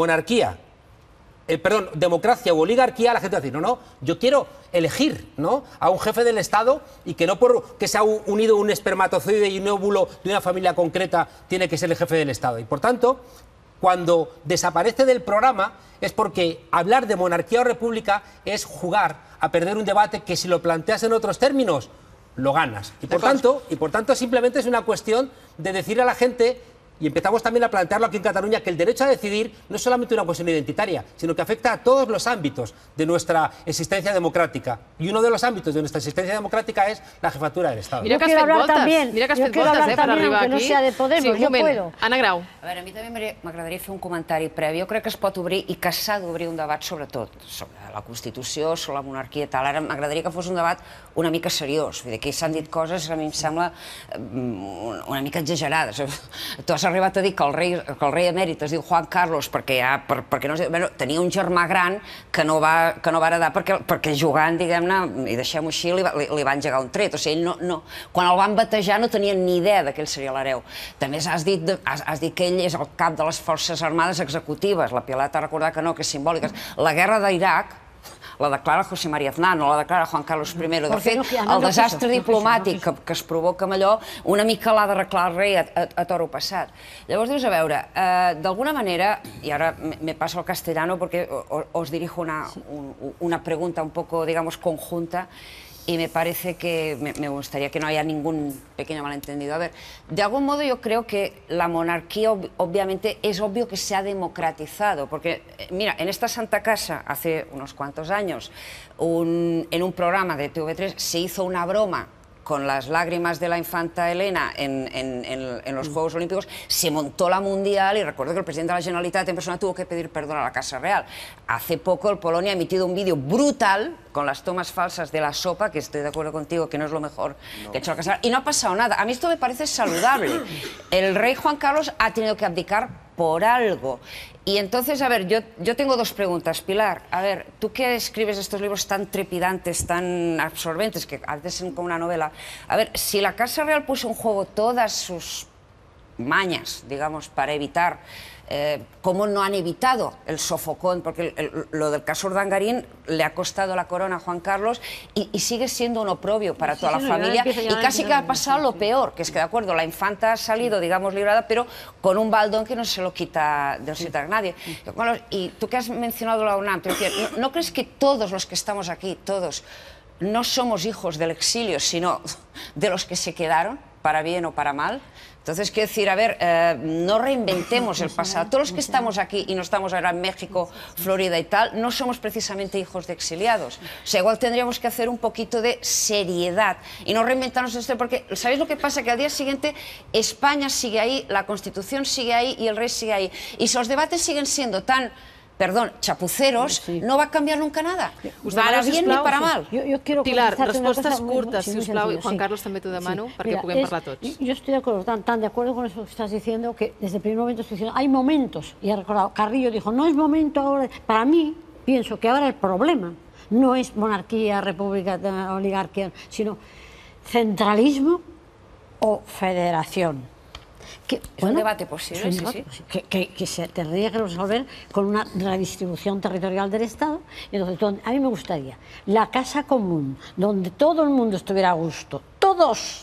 democracia o oligarquía, la gente va a decir, no, yo quiero elegir, ¿no?, a un jefe del Estado y que no porque se ha unido un espermatozoide y un óvulo de una familia concreta tiene que ser el jefe del Estado. Y por tanto, cuando desaparece del programa es porque hablar de monarquía o república es jugar a perder un debate que si lo planteas en otros términos lo ganas. Y por tanto simplemente es una cuestión de decir a la gente, y empezamos también a plantearlo aquí en Cataluña, que el derecho a decidir no es solamente una cuestión identitaria, sino que afecta a todos los ámbitos de nuestra existencia democrática. Y uno de los ámbitos de nuestra existencia democrática es la jefatura del Estado. Mira que has fet voltes, mira que has fet voltes per arribar aquí. No sea de Podemos, sí, un moment. Anna Grau. A veure, a mi també m'agradaria fer un comentari previ. Jo crec que es pot obrir i que s'ha d'obrir un debat sobre tot, sobre la Constitució, sobre la monarquia i tal. Ara m'agradaria que fos un debat una mica seriós. Vull dir, que s'han dit coses que a mi em sembla una mica exagerades. Tu has arribat a dir que el rei emèrit es diu Juan Carlos perquè tenia un germà gran que no va heredar perquè jugant, diguem-ne, i deixem-ho així, li va engegar un tret. O sigui, quan el van batejar no tenien ni idea que ell seria l'hereu. També has dit que ell és el cap de les forces armades executives. La Pilar t'ha recordat que no, que és simbòlica. La guerra d'Iraq la declara José María Aznar, no la declara Juan Carlos I. De fet, el desastre diplomàtic que es provoca amb allò, una mica l'ha d'arreglar el rei a toro passat. Llavors dius, a veure, d'alguna manera, i ara me paso al castellano porque os dirijo una pregunta un poco, digamos, conjunta, y me parece que me gustaría que no haya ningún pequeño malentendido. A ver, de algún modo yo creo que la monarquía obviamente es obvio que se ha democratizado, porque mira, en esta Santa Casa hace unos cuantos años, en un programa de TV3 se hizo una broma con las lágrimas de la infanta Elena en los Juegos Olímpicos, se montó la Mundial y recuerdo que el presidente de la Generalitat en persona tuvo que pedir perdón a la Casa Real. Hace poco el Polonia ha emitido un vídeo brutal con las tomas falsas de la sopa, que estoy de acuerdo contigo que no es lo mejor que ha hecho la Casa Real, y no ha pasado nada. A mí esto me parece saludable. El rey Juan Carlos ha tenido que abdicar por algo. Y entonces, a ver, yo tengo dos preguntas. Pilar, a ver, tú que escribes estos libros tan trepidantes, tan absorbentes, que antes son como una novela, a ver, si la Casa Real puso en juego todas sus mañas, digamos, para evitar, ¿cómo no han evitado el sofocón? Porque lo del caso Urdangarín le ha costado la corona a Juan Carlos y sigue siendo un oprobio para toda la familia, y casi que ha pasado lo peor, que es que, de acuerdo, la infanta ha salido, digamos, librada, pero con un baldón que no se lo quita a nadie. Y tú que has mencionado la UNAM, ¿no crees que todos los que estamos aquí, todos, no somos hijos del exilio, sino de los que se quedaron, para bien o para mal? Entonces, quiero decir, a ver, no reinventemos el pasado. Todos los que estamos aquí y no estamos ahora en México, Florida y tal, no somos precisamente hijos de exiliados. O sea, igual tendríamos que hacer un poquito de seriedad y no reinventarnos esto, porque ¿sabéis lo que pasa? Que al día siguiente España sigue ahí, la Constitución sigue ahí y el rey sigue ahí. Y si los debates siguen siendo tan... perdón, chapuceros, no va a canviar nunca nada. Para bien ni para mal. Pilar, respostes curtes, si us plau, i Juan Carlos també t'ho demano, perquè puguem parlar tots. Yo estoy tan de acuerdo con eso que estás diciendo, que desde el primer momento estoy diciendo, hay momentos, y he recordado, Carrillo dijo, no es momento ahora, para mí, pienso que ahora el problema no es monarquía, república, oligarquía, sino centralismo o federación. Es un debate posible, sí. Que se tendría que resolver con una redistribución territorial del Estado. Entonces, a mí me gustaría la casa común, donde todo el mundo estuviera a gusto, todos,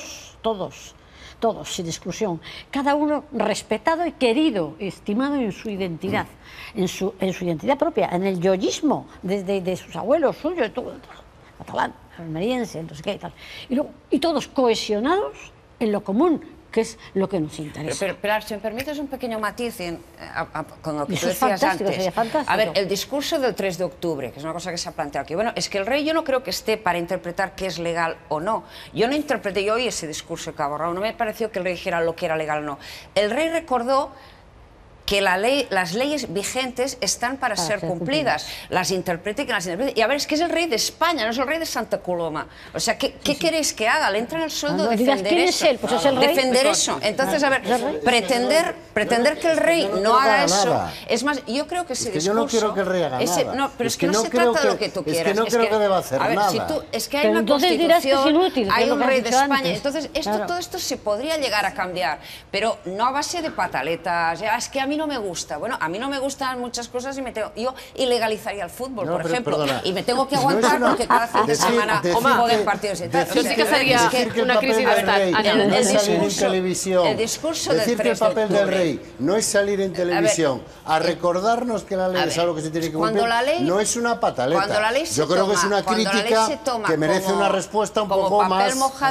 sin exclusión, cada uno respetado y querido, estimado en su identidad, en su identidad propia, en el yoísmo de sus abuelos, suyos, todo, catalán, almeriense, no sé qué y tal. Y todos cohesionados en lo común, que es lo que nos interesa. Pero si me permites un pequeño matiz con lo que tú decías antes. A ver, el discurso del 3 de octubre, que es una cosa que se ha planteado aquí. Bueno, es que el rey yo no creo que esté para interpretar qué es legal o no. Yo no interpreté, yo oí ese discurso de Cabo Rabo, no me pareció que el rey dijera lo que era legal o no. El rey recordó que las leyes vigentes están para ser cumplidas, las interprete y que las interprete. Y a ver, es que es el rey de España, no es el rey de Santa Coloma. O sea, ¿qué queréis que haga? Le entra en el sueldo defender eso. Pues es el rey. Defender eso. Entonces, a ver, pretender que el rey no haga eso, es más, yo creo que ese discurso... Yo no quiero que el rey haga nada. No, pero es que no se trata de lo que tú quieras. Es que no creo que deba hacer nada. Es que hay una Constitución, hay un rey de España. Entonces, todo esto se podría llegar a cambiar, pero no a base de pataletas. Es que a mí no me gusta. Bueno, a mí no me gustan muchas cosas y yo ilegalizaría el fútbol, por ejemplo, y me tengo que aguantar porque cada fin de semana jueguen partidos y tal. Això sí que seria una crisi d'estat. No es salir en televisión. El discurso del 3 de octubre. Decir que el papel del rey no es salir en televisión a recordarnos que la ley es algo que se tiene que cumplir, no es una pataleta. Yo creo que es una crítica que merece una respuesta un poco más...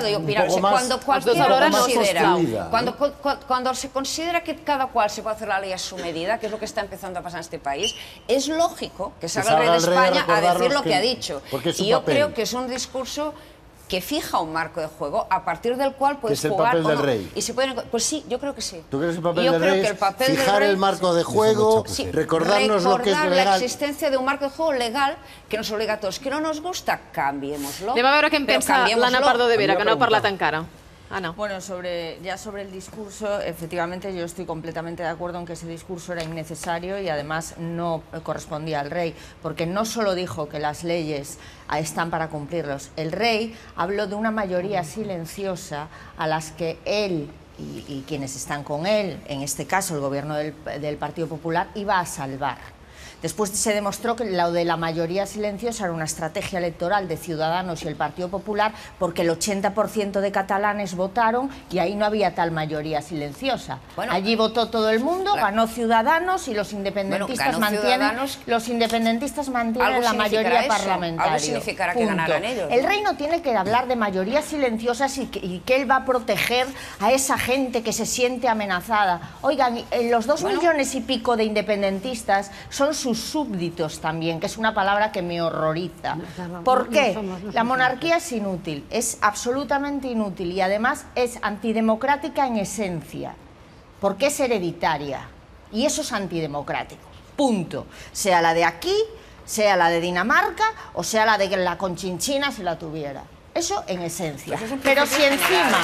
Cuando se considera que cada cual se puede hacer la ley a su medida, que es lo que está empezando a pasar en este país, es lógico que salga el rey de España a decir lo que ha dicho. Y yo creo que es un discurso que fija un marco de juego a partir del cual puedes jugar. ¿Es el papel del rey? Y se pueden, pues sí, yo creo que sí. ¿Tú crees que el papel del rey es fijar el marco de juego, recordarnos lo que es legal? La existencia de un marco de juego legal que nos obliga a todos. Que no nos gusta, cambiémoslo. Anem a veure què en pensa l'Anna Pardo de Vera, que no ha parlat encara. Ana. Bueno, sobre el discurso, efectivamente yo estoy completamente de acuerdo en que ese discurso era innecesario y además no correspondía al rey, porque no solo dijo que las leyes están para cumplirlos, el rey habló de una mayoría silenciosa a las que él y quienes están con él, en este caso el gobierno del Partido Popular, iba a salvar. Después se demostró que lo de la mayoría silenciosa era una estrategia electoral de Ciudadanos y el Partido Popular, porque el 80% de catalanes votaron y ahí no había tal mayoría silenciosa. Bueno, allí votó todo el mundo, ganó Ciudadanos y los independentistas mantienen la mayoría parlamentaria. Algo significará que ganaran ellos, ¿no? El rey no tiene que hablar de mayorías silenciosas y que él va a proteger a esa gente que se siente amenazada. Oigan, los 2 millones y pico de independentistas son sus súbditos también, que es una palabra que me horroriza. ¿Por qué? La monarquía es inútil, es absolutamente inútil y además es antidemocrática en esencia, porque es hereditaria y eso es antidemocrático, punto. Sea la de aquí, sea la de Dinamarca o sea la de la Conchinchina si la tuviera. Eso en esencia. Pero si encima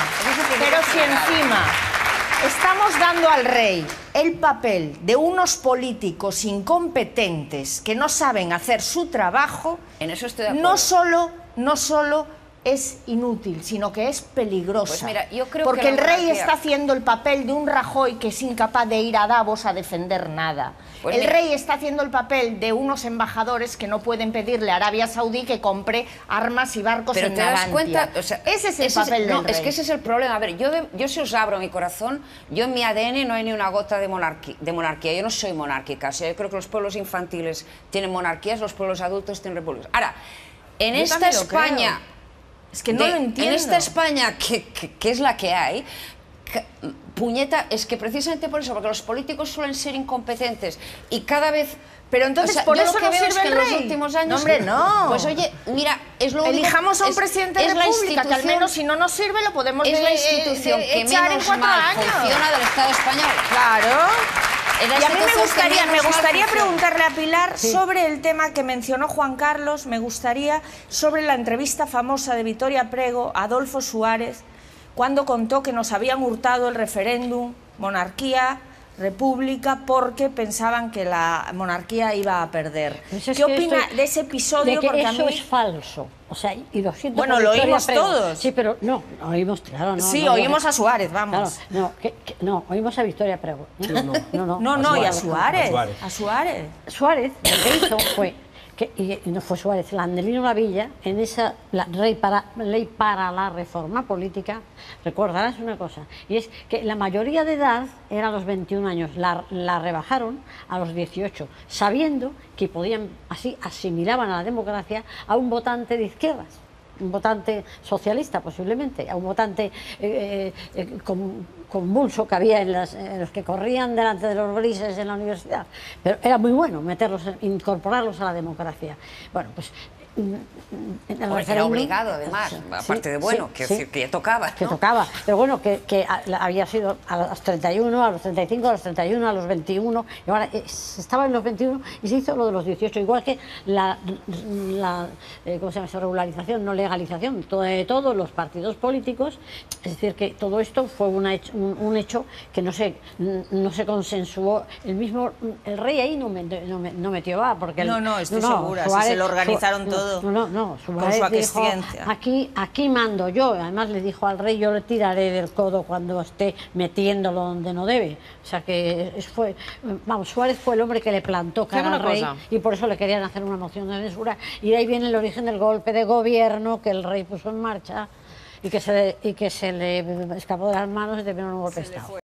estamos dando al rey el papel de unos políticos incompetentes que no saben hacer su trabajo, en eso estoy de acuerdo. no solo es inútil, sino que es peligrosa. Pues mira, yo creo porque el rey está haciendo el papel de un Rajoy que es incapaz de ir a Davos a defender nada. Pues el rey está haciendo el papel de unos embajadores que no pueden pedirle a Arabia Saudí que compre armas y barcos en Navantia. Pero te das cuenta, o sea, ese es el papel del rey. Es que ese es el problema. A ver, yo si os abro mi corazón, yo en mi ADN no hay ni una gota de monarquía. Yo no soy monárquica. O sea, yo creo que los pueblos infantiles tienen monarquías, los pueblos adultos tienen repúblicas. Ahora, en esta España... Es que no lo entiendo. En esta España, que es la que hay, puñeta, es que precisamente por eso, porque los políticos suelen ser incompetentes y cada vez... Pero entonces, por eso no sirve el rey. En los últimos años, no, hombre, no. Pues oye, mira, es lo único... Elijamos a un presidente de república, que al menos si no nos sirve lo podemos es la institución que echar menos en 4 mal años. funciona del Estado español. Claro. Y a mí me gustaría mal preguntarle a Pilar sobre el tema que mencionó Juan Carlos, me gustaría sobre la entrevista famosa de Vittoria Prego a Adolfo Suárez, cuando contó que nos habían hurtado el referéndum, monarquía, república, porque pensaban que la monarquía iba a perder. Pues ¿Qué opina de ese episodio? De que porque eso a mí... es falso. O sea, y lo siento. Bueno, lo oímos todos. Sí, pero no, oímos, claro, no. Sí, no, oímos a Suárez, vamos. Claro, no, oímos a Victoria Prego. No, y a Suárez. A Suárez. Suárez, lo que hizo fue, y no fue Suárez, Landelino Lavilla, en esa ley para la reforma política, recordarás una cosa, y es que la mayoría de edad era a los 21 años, la rebajaron a los 18, sabiendo que podían, así asimilaban a la democracia a un votante de izquierdas, un votante socialista posiblemente, a un votante convulso que había en los que corrían delante de los grises en la universidad, pero era muy bueno incorporarlos a la democracia. Bueno, pues era obligado, además, aparte de bueno, que ya tocaba, ¿no? Que tocaba, pero bueno, que había sido a los 31, a los 35, a los 31, a los 21, y ahora estaba en los 21 y se hizo lo de los 18, igual que la ¿cómo se llama eso? Regularización, no legalización, de todos los partidos políticos, es decir, que todo esto fue un hecho que no se consensuó, el rey ahí no metió porque... No, estoy segura, si se lo organizaron todo. No, Suárez dijo, aquí mando yo, además le dijo al rey, yo le tiraré del codo cuando esté metiéndolo donde no debe. O sea que Suárez fue el hombre que le plantó cara al rey y por eso le querían hacer una moción de censura. Y de ahí viene el origen del golpe de gobierno que el rey puso en marcha y que se le escapó de las manos y terminó en un golpe de Estado.